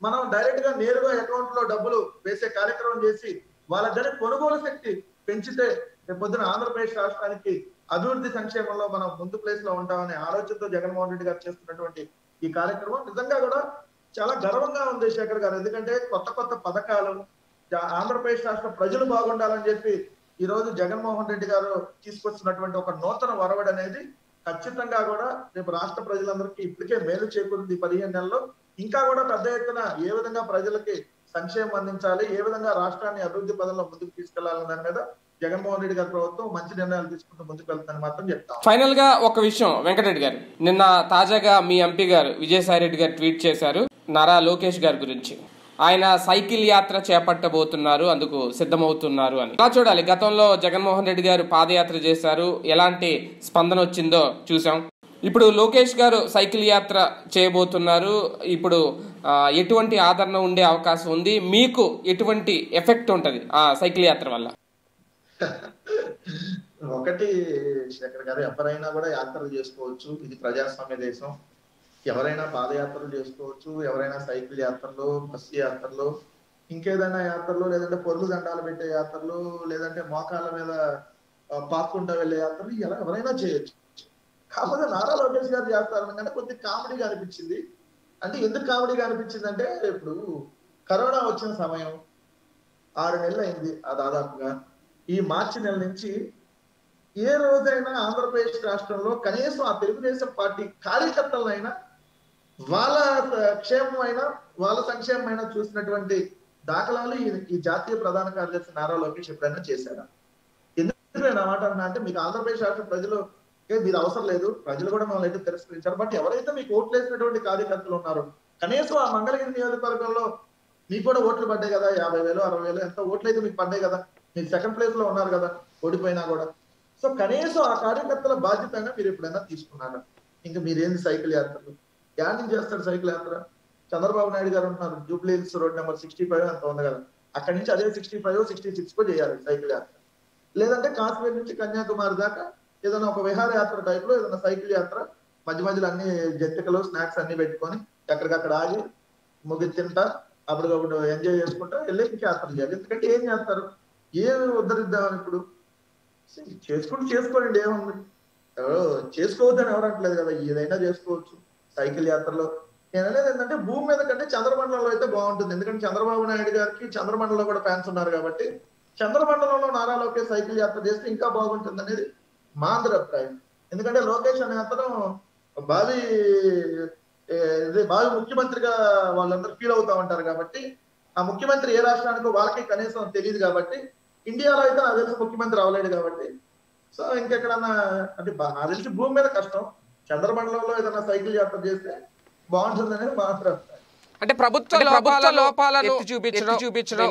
[SPEAKER 2] మనం డైరెక్ట్ గా నేరుగా అకౌంట్ లో డబ్బులు వేసే కార్యక్రమం చేసి వాళ్ళ దగ్గర కొనుగోలు శక్తి పెంచితే పొద్దున ఆంధ్రప్రదేశ్ రాష్ట్రానికి అభివృద్ధి సంక్షేమంలో మనం ముందు ప్లేస్ లో ఉంటామనే ఆలోచనతో జగన్మోహన్ రెడ్డి గారు చేస్తున్నటువంటి ఈ కార్యక్రమం నిజంగా కూడా చాలా గర్వంగా ఉంది శేఖర్ గారు. ఎందుకంటే కొత్త కొత్త పథకాలు ఆంధ్రప్రదేశ్ రాష్ట్ర ప్రజలు బాగుండాలని చెప్పి ఈ రోజు జగన్మోహన్ రెడ్డి గారు తీసుకొచ్చినటువంటి ఒక నూతన వరవడి అనేది ఖచ్చితంగా కూడా రేపు రాష్ట్ర ప్రజలందరికీ ఇప్పటికే మేలు చేకూరింది పదిహేను నెలల్లో. ఇంకా కూడా పెద్ద ఎత్తున ఏ విధంగా ప్రజలకి సంక్షేమం అందించాలి, ఏ విధంగా రాష్ట్రాన్ని అభివృద్ధి పదంలో ముందుకు తీసుకెళ్లాలనే దాని మీద జగన్మోహన్ రెడ్డి గారి ప్రభుత్వం మంచి నిర్ణయాలు తీసుకుంటూ ముందుకు వెళ్తుందని మాత్రం చెప్తాం.
[SPEAKER 1] ఫైనల్ గా ఒక విషయం వెంకటరెడ్డి గారు, నిన్న తాజాగా మీ ఎంపీ గారు విజయసాయి రెడ్డి గారు ట్వీట్ చేశారు నారా లోకేష్ గారి గురించి. ఆయన సైకిల్ యాత్ర చేపట్టబోతున్నారు, అందుకు సిద్ధమవుతున్నారు అని. ఎలా చూడాలి? గతంలో జగన్మోహన్ రెడ్డి గారు పాదయాత్ర చేశారు, ఎలాంటి స్పందన వచ్చిందో చూసాం. ఇప్పుడు లోకేష్ గారు సైకిల్ యాత్ర చేయబోతున్నారు. ఇప్పుడు ఎటువంటి ఆదరణ ఉండే అవకాశం ఉంది? మీకు ఎటువంటి ఎఫెక్ట్ ఉంటది ఆ సైకిల్ యాత్ర వల్ల?
[SPEAKER 2] ఒకటి శేఖర్ గారు, ఎవరైనా కూడా యాత్రలు చేసుకోవచ్చు, ఇది ప్రజాస్వామ్య దేశం. ఎవరైనా పాదయాత్రలు చేసుకోవచ్చు, ఎవరైనా సైకిల్ యాత్రలు, బస్సు యాత్రలు, ఇంకేదైనా యాత్రలు, లేదంటే పొర్లు దండాలు పెట్టే యాత్రలు, లేదంటే మోకాళ్ళ మీద పాక్కుంటా వెళ్ళే యాత్రలు ఇలా ఎవరైనా చేయొచ్చు. కాకపోతే నారా లోకేష్ గారు చేస్తారు అంటే కొద్దిగా కామెడీగా అనిపించింది. అంటే ఎందుకు కామెడీగా అనిపించింది అంటే, ఇప్పుడు కరోనా వచ్చిన సమయం ఆరు నెలలు అయింది ఆ దాదాపుగా. ఈ మార్చి నెల నుంచి ఏ రోజైనా ఆంధ్రప్రదేశ్ రాష్ట్రంలో కనీసం ఆ తెలుగుదేశం పార్టీ కార్యకర్తలైనా వాళ్ళ క్షేమమైనా వాళ్ళ సంక్షేమమైనా చూసినటువంటి దాఖలాలు ఈ జాతీయ ప్రధాన కార్యదర్శి నారా లోకేష్ ఎప్పుడైనా చేశారా? ఎందుకు నేను మాట అన్నా అంటే, మీకు ఆంధ్రప్రదేశ్ రాష్ట్ర ప్రజలు మీరు అవసరం లేదు, ప్రజలు కూడా మమ్మల్ని అయితే తిరస్కరించారు. బట్ ఎవరైతే మీకు ఓట్లు వేసినటువంటి కార్యకర్తలు ఉన్నారో, కనీసం ఆ మంగళగిరి నియోజకవర్గంలో మీకు కూడా ఓట్లు పడ్డాయి కదా, యాభై వేలు అరవై వేలు ఎంత ఓట్లు అయితే మీకు పడ్డాయి కదా, మీరు సెకండ్ ప్లేస్ లో ఉన్నారు కదా ఓడిపోయినా కూడా. సో కనీసం ఆ కార్యకర్తల బాధ్యతగా మీరు ఎప్పుడైనా తీసుకున్నారా? ఇంకా మీరేంది సైకిల్ యాత్రలు యాడ్ నుంచి చేస్తారు? సైకిల్ యాత్ర చంద్రబాబు నాయుడు గారు ఉంటున్నారు, jubilee hills road number sixty five అంత ఉంది కదా, అక్కడి నుంచి అదే సిక్స్టీ ఫైవ్ సిక్స్టీ సిక్స్ కో చేయాలి సైకిల్ యాత్ర. లేదంటే కాశ్మీర్ నుంచి కన్యాకుమారి దాకా ఏదైనా ఒక విహారయాత్ర టైప్ లో ఏదైనా సైకిల్ యాత్ర, మధ్య మధ్యలో అన్ని జంతికలు స్నాక్స్ అన్ని పెట్టుకొని ఎక్కడికక్కడ ఆగి ముగి తింటా అప్పటికప్పుడు ఎంజాయ్ చేసుకుంటా వెళ్ళి యాత్ర చేయాలి. ఎందుకంటే ఏం చేస్తారు, ఏమి ఉద్ధరిద్దామని ఇప్పుడు చేసుకుంటూ చేసుకోండి, ఏముంది, చేసుకోవద్దని ఎవరు అంటలేదు కదా, ఏదైనా చేసుకోవచ్చు సైకిల్ యాత్రలో. నేను అనేది ఏంటంటే, భూమి మీద కంటే చంద్రమండలంలో అయితే బాగుంటుంది. ఎందుకంటే చంద్రబాబు నాయుడు గారికి చంద్రమండలంలో కూడా ఫ్యాన్స్ ఉన్నారు కాబట్టి చంద్రమండలంలో నారా లోకేష్ సైకిల్ యాత్ర చేస్తే ఇంకా బాగుంటుంది అనేది మా అందరి అభిప్రాయం. ఎందుకంటే లోకేష్ అనే అతను భావి భావి ముఖ్యమంత్రిగా వాళ్ళందరూ ఫీల్ అవుతా ఉంటారు కాబట్టి, ఆ ముఖ్యమంత్రి ఏ రాష్ట్రానికో వాళ్ళకి కనీసం తెలియదు కాబట్టి, ఇండియాలో అయితే నాకు తెలిసి ముఖ్యమంత్రి అవలేడు కాబట్టి, సో ఇంకెక్కడన్నా అంటే నాకు తెలిసి భూమి మీద కష్టం, చంద్రమండలంలో ఏదైనా సైకిల్ యాత్ర చేస్తే బాగుంటుంది అనేది మా అభిప్రాయం.
[SPEAKER 1] అంటే ప్రభుత్వ ప్రభుత్వ లోపాలను చూపించడం చూపించడం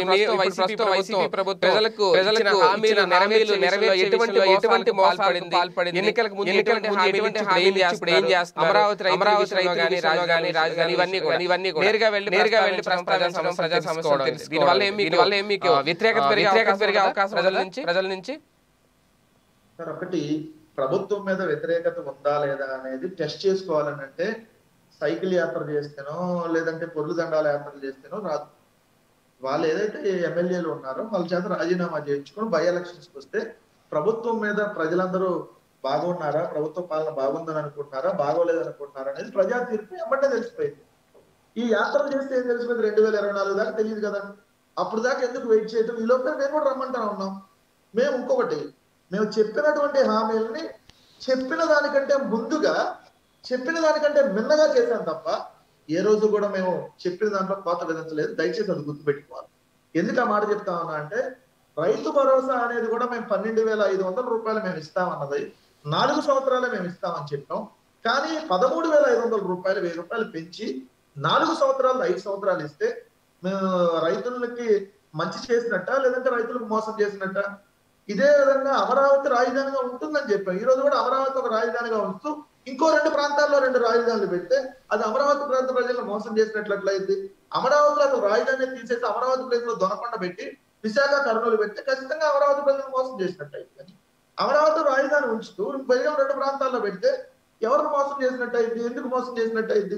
[SPEAKER 1] వైసీపీ ప్రభుత్వం ప్రజలకు ప్రజలకు హామీలు నెరవేర్చు నెరవేర్చు ఎటువంటి ఎటువంటి మోసాలకు పాల్పడింది, ఎన్నికలకు ముందు ఎటువంటి హామీలు ఇప్పుడు ఏం చేస్తారు, అమరావతి అమరావతి రైతులు రాజధాని రాజధాని ఇవన్నీ కూడా ఇవన్నీ నేరుగా వెళ్ళి నేరుగా వెళ్ళి ప్రజా సమస్యలు తెలుసు. దీనివల్ల ఏమి దీనివల్ల ఏమి మీకు వ్యతిరేకత వ్యతిరేకత పెరిగే అవకాశం ప్రజల నుంచి ప్రజల నుంచి
[SPEAKER 2] సార్, ఒకటి ప్రభుత్వం మీద వ్యతిరేకత ఉందా లేదా అనేది టెస్ట్ చేసుకోవాలని అంటే సైకిల్ యాత్ర చేస్తేనో లేదంటే పొర్లు దండాల యాత్రలు చేస్తేనో రాదు. వాళ్ళు ఏదైతే ఎమ్మెల్యేలు ఉన్నారో వాళ్ళ చేత రాజీనామా చేయించుకొని బై ఎలక్షన్స్కి వస్తే ప్రభుత్వం మీద ప్రజలందరూ బాగున్నారా, ప్రభుత్వ పాలన బాగుందని అనుకుంటున్నారా, బాగోలేదు అనుకుంటున్నారా అనేది ప్రజా తీర్పు ఎమ్మటే తెలిసిపోయింది. ఈ యాత్రలు చేస్తే ఏం తెలిసిపోయింది, రెండు వేల ఇరవై నాలుగు దాకా తెలియదు కదా. అప్పుడు దాకా ఎందుకు వెయిట్ చేయటం? ఈ లోపల మేము కూడా రమ్మంటా ఉన్నాం. మేము ఇంకొకటి, మేము చెప్పినటువంటి హామీలని చెప్పిన దానికంటే ముందుగా చెప్పిన దానికంటే మిన్నగా చేశాం తప్ప ఏ రోజు కూడా మేము చెప్పిన దాంట్లో కోత విధించలేదు. దయచేసి అది గుర్తుపెట్టుకోవాలి. ఎందుకు ఆ మాట చెప్తా ఉన్నా అంటే, రైతు భరోసా అనేది కూడా మేము పన్నెండు వేల ఐదు వందల రూపాయలు మేము ఇస్తామన్నది నాలుగు సంవత్సరాలే మేము ఇస్తామని చెప్పాం. కానీ పదమూడు వేల ఐదు వందల రూపాయలు వెయ్యి రూపాయలు పెంచి నాలుగు సంవత్సరాలు ఐదు సంవత్సరాలు ఇస్తే మేము రైతులకి మంచి చేసినట్ట లేదంటే రైతులకు మోసం చేసినట్ట? ఇదే విధంగా అమరావతి రాజధానిగా ఉంటుందని చెప్పాం. ఈ రోజు కూడా అమరావతి ఒక రాజధానిగా ఉంటూ ఇంకో రెండు ప్రాంతాల్లో రెండు రాజధానులు పెడితే అది అమరావతి ప్రాంత ప్రజలను మోసం చేసినట్లయితే, అమరావతిలో అసలు రాజధాని తీసేసి అమరావతి ప్లేస్ లో దొనకొండ పెట్టి విశాఖ కర్నూలు పెడితే ఖచ్చితంగా అమరావతి ప్రజలను మోసం చేసినట్టయితే, అమరావతి రాజధాని ఉంచుతూ పైగా రెండు ప్రాంతాల్లో పెడితే ఎవరిని మోసం చేసినట్టయింది, ఎందుకు మోసం చేసినట్టయింది?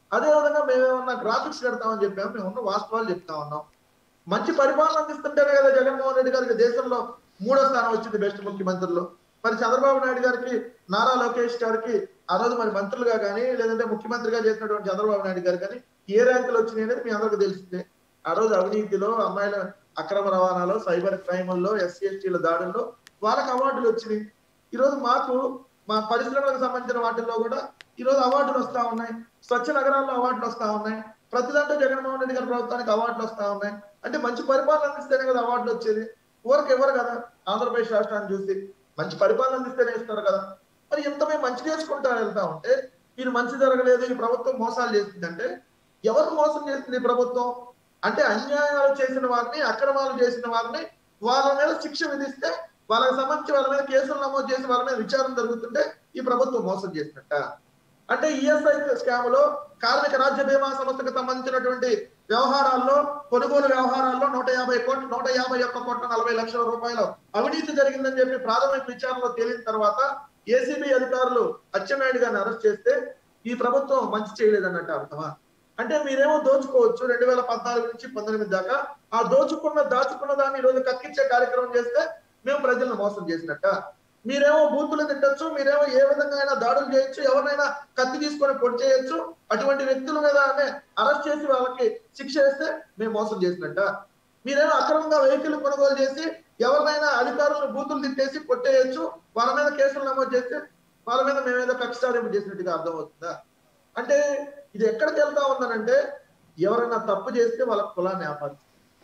[SPEAKER 2] అదేవిధంగా మేమేమన్నా గ్రాఫిక్స్ పెడతామని చెప్పాము, మేము ఉన్న వాస్తవాలు చెప్తా ఉన్నాం. మంచి పరిపాలన అందిస్తుంటేనే కదా జగన్మోహన్ రెడ్డి గారికి దేశంలో మూడో స్థానం వచ్చింది బెస్ట్ ముఖ్యమంత్రులు. మరి చంద్రబాబు నాయుడు గారికి, నారా లోకేష్ గారికి ఆ రోజు మరి మంత్రులుగా కానీ లేదంటే ముఖ్యమంత్రిగా చేసినటువంటి చంద్రబాబు నాయుడు గారు కానీ ఏ ర్యాంకులు వచ్చినాయి అనేది మీ అందరికీ తెలిసిందే. ఆ రోజు అవినీతిలో, అమ్మాయిల అక్రమ రవాణాలో, సైబర్ క్రైముల్లో, ఎస్సీ ఎస్టీల దాడుల్లో వాళ్ళకి అవార్డులు వచ్చినాయి. ఈరోజు మాకు మా పరిశ్రమలకు సంబంధించిన వాటిల్లో కూడా ఈరోజు అవార్డులు వస్తా ఉన్నాయి. స్వచ్ఛ నగరాల్లో అవార్డులు వస్తా ఉన్నాయి. ప్రతి దాంట్లో జగన్మోహన్ రెడ్డి గారి ప్రభుత్వానికి అవార్డులు వస్తా ఉన్నాయి. అంటే మంచి పరిపాలన అందిస్తేనే కదా అవార్డులు వచ్చేది. ఊరికి ఎవరు కదా ఆంధ్రప్రదేశ్ రాష్ట్రాన్ని చూసి మంచి పరిపాలన అందిస్తేనే ఇస్తారు కదా. మరి ఇంత మేము మంచి చేసుకుంటా వెళ్తా ఉంటే మీరు మంచి జరగలేదు, ఈ ప్రభుత్వం మోసాలు చేసిందంటే ఎవరు మోసం చేసింది ఈ ప్రభుత్వం? అంటే అన్యాయాలు చేసిన వారిని, అక్రమాలు చేసిన వారిని వాళ్ళ మీద శిక్ష విధిస్తే వాళ్ళకి సంబంధించి వాళ్ళ మీద కేసులు నమోదు చేసి వాళ్ళ మీద విచారణ జరుగుతుంటే ఈ ప్రభుత్వం మోసం చేసినట్ట. అంటే ఈఎస్ఐ స్కాములో, కార్మిక రాజ్య బీమా సంస్థకు సంబంధించినటువంటి వ్యవహారాల్లో, కొనుగోలు వ్యవహారాల్లో నూట యాభై కోట్లు నూట యాభై ఒక్క కోట్ల నలభై లక్షల రూపాయలు అవినీతి జరిగిందని చెప్పి ప్రాథమిక విచారణలో తేలిన తర్వాత ఏసీబీ అధికారులు అచ్చెన్నాయుడు గారిని అరెస్ట్ చేస్తే ఈ ప్రభుత్వం మంచి చేయలేదన్నట్టు అర్థమా? అంటే మీరేమో దోచుకోవచ్చు రెండు వేల పద్నాలుగు నుంచి పంతొమ్మిది దాకా, ఆ దోచుకున్న దాచుకున్న దాన్ని ఈరోజు కక్కించే కార్యక్రమం చేస్తే మేము ప్రజలను మోసం చేసినట్ట. మీరేమో బూతులు తిట్టచ్చు, మీరేమో ఏ విధంగా అయినా దాడులు చేయొచ్చు, ఎవరినైనా కత్తి తీసుకొని పొడి చేయొచ్చు. అటువంటి వ్యక్తుల మీద అరెస్ట్ చేసి వాళ్ళకి శిక్ష వేస్తే మేము మోసం చేసినట్ట. మీరేమో అక్రమంగా వెహికల్ కొనుగోలు చేసి ఎవరినైనా అధికారులను బూతులు తిట్టేసి కొట్టేయచ్చు, వాళ్ళ మీద కేసులు నమోదు చేస్తే వాళ్ళ మీద మేమేదో కక్ష సాధింపు చేసినట్టుగా అర్థమవుతుందా? అంటే ఇది ఎక్కడికి వెళ్తా ఉందనంటే ఎవరైనా తప్పు చేస్తే వాళ్ళ కులాన్ని ఆపాలి,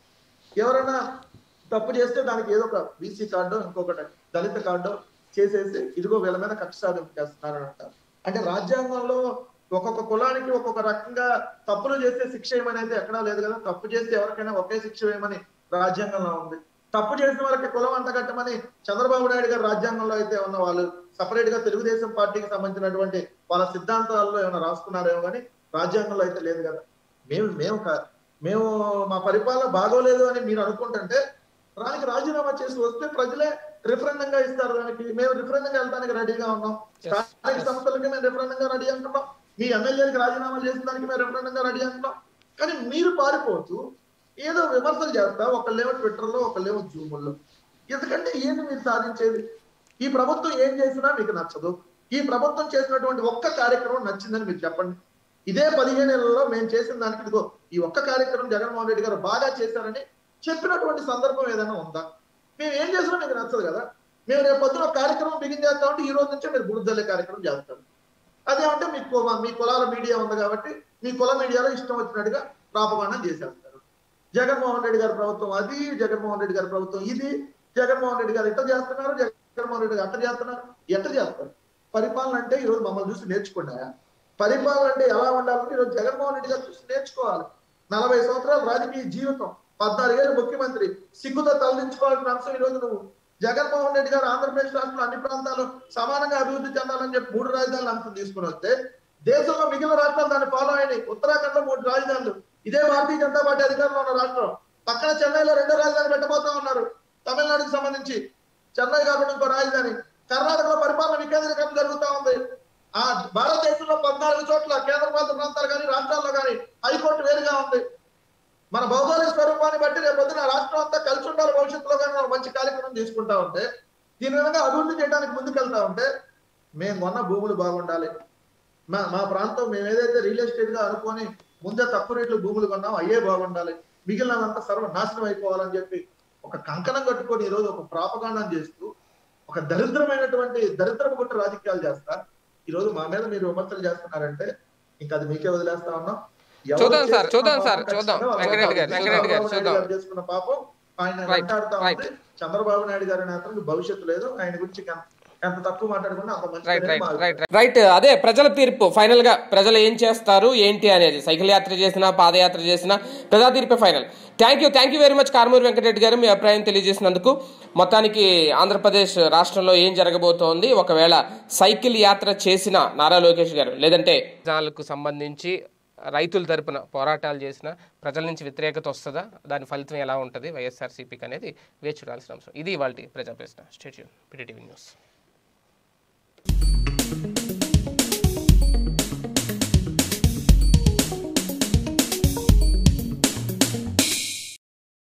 [SPEAKER 2] ఎవరైనా తప్పు చేస్తే దానికి ఏదో ఒక బీసీ కార్డు, ఇంకొకటి దళిత కార్డు చేసేసి ఇదిగో వీళ్ళ మీద కక్ష సాధింపు చేస్తున్నారని అంటారు. అంటే రాజ్యాంగంలో ఒక్కొక్క కులానికి ఒక్కొక్క రకంగా తప్పులు చేస్తే శిక్ష ఏమని అయితే ఎక్కడా లేదు కదా. తప్పు చేస్తే ఎవరికైనా ఒకే శిక్ష వేయమని రాజ్యాంగంలో ఉంది. తప్పు చేసిన వాళ్ళకి కులం అంటగట్టమని చంద్రబాబు నాయుడు గారు రాజ్యాంగంలో అయితే ఉన్న వాళ్ళు సపరేట్ గా తెలుగుదేశం పార్టీకి సంబంధించినటువంటి వాళ్ళ సిద్ధాంతాల్లో ఏమైనా రాసుకున్నారేమో కానీ రాజ్యాంగంలో అయితే లేదు కదా. మేము మేము మేము మా పరిపాలన బాగోలేదు అని మీరు అనుకుంటుంటే దానికి రాజీనామా చేసి వస్తే ప్రజలే రిఫరెండంగా ఇస్తారు. దానికి మేము రిఫరెండంగా వెళ్ళడానికి రెడీగా ఉన్నాం. స్థానిక సంస్థలకి మేము రిఫరెండంగా రెడీ అంటున్నాం. మీ ఎమ్మెల్యేకి రాజీనామా చేసిన దానికి మేము రిఫరెండంగా రెడీ అంటున్నాం. కానీ మీరు పారిపోతూ ఏదో విమర్శలు చేస్తా, ఒకళ్ళేమో ట్విట్టర్లో, ఒకళ్ళేమో జూముల్లో. ఎందుకంటే ఏంటి మీరు సాధించేది? ఈ ప్రభుత్వం ఏం చేసినా మీకు నచ్చదు. ఈ ప్రభుత్వం చేసినటువంటి ఒక్క కార్యక్రమం నచ్చిందని మీరు చెప్పండి. ఇదే పదిహేను నెలల్లో మేము చేసిన దానికి ఇదిగో ఈ ఒక్క కార్యక్రమం జగన్మోహన్ రెడ్డి గారు బాగా చేశారని చెప్పినటువంటి సందర్భం ఏదైనా ఉందా? మేము ఏం చేసినా మీకు నచ్చదు కదా. మేము రేపు పొద్దున ఒక కార్యక్రమం బిగిన్ చేస్తామంటే ఈ రోజు నుంచే మీరు బురదల్లే కార్యక్రమం చేస్తారు. అదేమంటే మీ మీ కులాల మీడియా ఉంది కాబట్టి మీ కుల మీడియాలో ఇష్టం వచ్చినట్టుగా ప్రాపగాండం చేసేస్తారు. జగన్మోహన్ రెడ్డి గారి ప్రభుత్వం అది, జగన్మోహన్ రెడ్డి గారి ప్రభుత్వం ఇది, జగన్మోహన్ రెడ్డి గారు ఇట్లా చేస్తున్నారు, జగన్మోహన్ రెడ్డి గారు అట్లా చేస్తున్నారు. ఎట్లా చేస్తారు? పరిపాలన అంటే ఈరోజు మమ్మల్ని చూసి నేర్చుకున్నాయా? పరిపాలన అంటే ఎలా ఉండాలంటే ఈరోజు జగన్మోహన్ రెడ్డి గారు చూసి నేర్చుకోవాలి. నలభై సంవత్సరాల రాజకీయ జీవితం, పద్నాలుగేళ్ళు ముఖ్యమంత్రి, సిగ్గుతో తలదించుకోవాల్సిన అంశం ఈరోజు నువ్వు. జగన్మోహన్ రెడ్డి గారు ఆంధ్రప్రదేశ్ రాష్ట్రంలో అన్ని ప్రాంతాలు సమానంగా అభివృద్ధి చెందాలని చెప్పి మూడు రాజధానులు అంశం తీసుకుని వస్తే దేశంలో మిగిలిన రాష్ట్రాలు దాన్ని ఫాలో అయినాయి. ఉత్తరాఖండ్ లో మూడు రాజధానులు, ఇదే భారతీయ జనతా పార్టీ అధికారంలో ఉన్న రాష్ట్రం. పక్కన చెన్నైలో రెండో రాజధాని పెట్టబోతా ఉన్నారు తమిళనాడుకి సంబంధించి. చెన్నై కాకుండా ఇంకో రాజధాని. కర్ణాటకలో పరిపాలన వికేంద్రీకరణ జరుగుతూ ఉంది. ఆ భారతదేశంలో పద్నాలుగు చోట్ల కేంద్రపాలిత ప్రాంతాలు కానీ రాష్ట్రాల్లో కానీ హైకోర్టు వేరుగా ఉంది. మన భౌగోళిక స్వరూపాన్ని బట్టి రేపు పొద్దున రాష్ట్రం అంతా కలిసి ఉండాలి భవిష్యత్తులో కానీ మనం మంచి కార్యక్రమం తీసుకుంటా ఉంటే, దీని విధంగా అభివృద్ధి చేయడానికి ముందుకెళ్తా ఉంటే మేము కొన్న భూములు బాగుండాలి. మా మా ప్రాంతం మేము ఏదైతే రియల్ ఎస్టేట్ గా అనుకొని ముందే తక్కువ రేట్లు భూములు కొన్నాం అయ్యే బాగుండాలి, మిగిలినంతా సర్వనాశనం అయిపోవాలని చెప్పి ఒక కంకణం కట్టుకొని ఈరోజు ఒక ప్రాపగాండం చేస్తూ ఒక దరిద్రమైనటువంటి దరిద్రపు గుట్ట రాజకీయాలు చేస్తా ఈరోజు మా మీద మీరు విమర్శలు చేస్తున్నారంటే ఇంకా అది మీకే వదిలేస్తా ఉన్నాం.
[SPEAKER 1] చూద్దాం సార్ చూద్దాం సార్ చూద్దాం వెంకటరెడ్డి గారు వెంకటరెడ్డి గారు చూద్దాం
[SPEAKER 2] చేసుకున్న పాపం ఆయన మాట్లాడుతా ఉంటే చంద్రబాబు నాయుడు గారి అతనికి భవిష్యత్తు లేదు. ఆయన గురించి ఎంత తక్కువ మాట్లాడుకున్నా అంత మంచి.
[SPEAKER 1] రైట్, అదే ప్రజల తీర్పు. ఫైనల్ గా ప్రజలు ఏం చేస్తారు ఏంటి అనేది, సైకిల్ యాత్ర చేసినా పాదయాత్ర చేసినా ప్రజా తీర్పే final. Thank you thank you very much Karumuri Venkatareddy garu మీ అభిప్రాయం తెలియజేసినందుకు. మొత్తానికి ఆంధ్రప్రదేశ్ రాష్ట్రంలో ఏం జరగబోతోంది, ఒకవేళ సైకిల్ యాత్ర చేసిన నారా లోకేష్ గారు లేదంటే జనాలకు సంబంధించి రైతుల తరపున పోరాటాలు చేసిన ప్రజల నుంచి వ్యతిరేకత వస్తుందా, దాని ఫలితం ఎలా ఉంటుంది వైఎస్ఆర్సీపీకి అనేది వేచి చూడాల్సిన అంశం. ఇది ఇవాల్టి ప్రజా ప్రశ్న. Stay tune, PDTV news.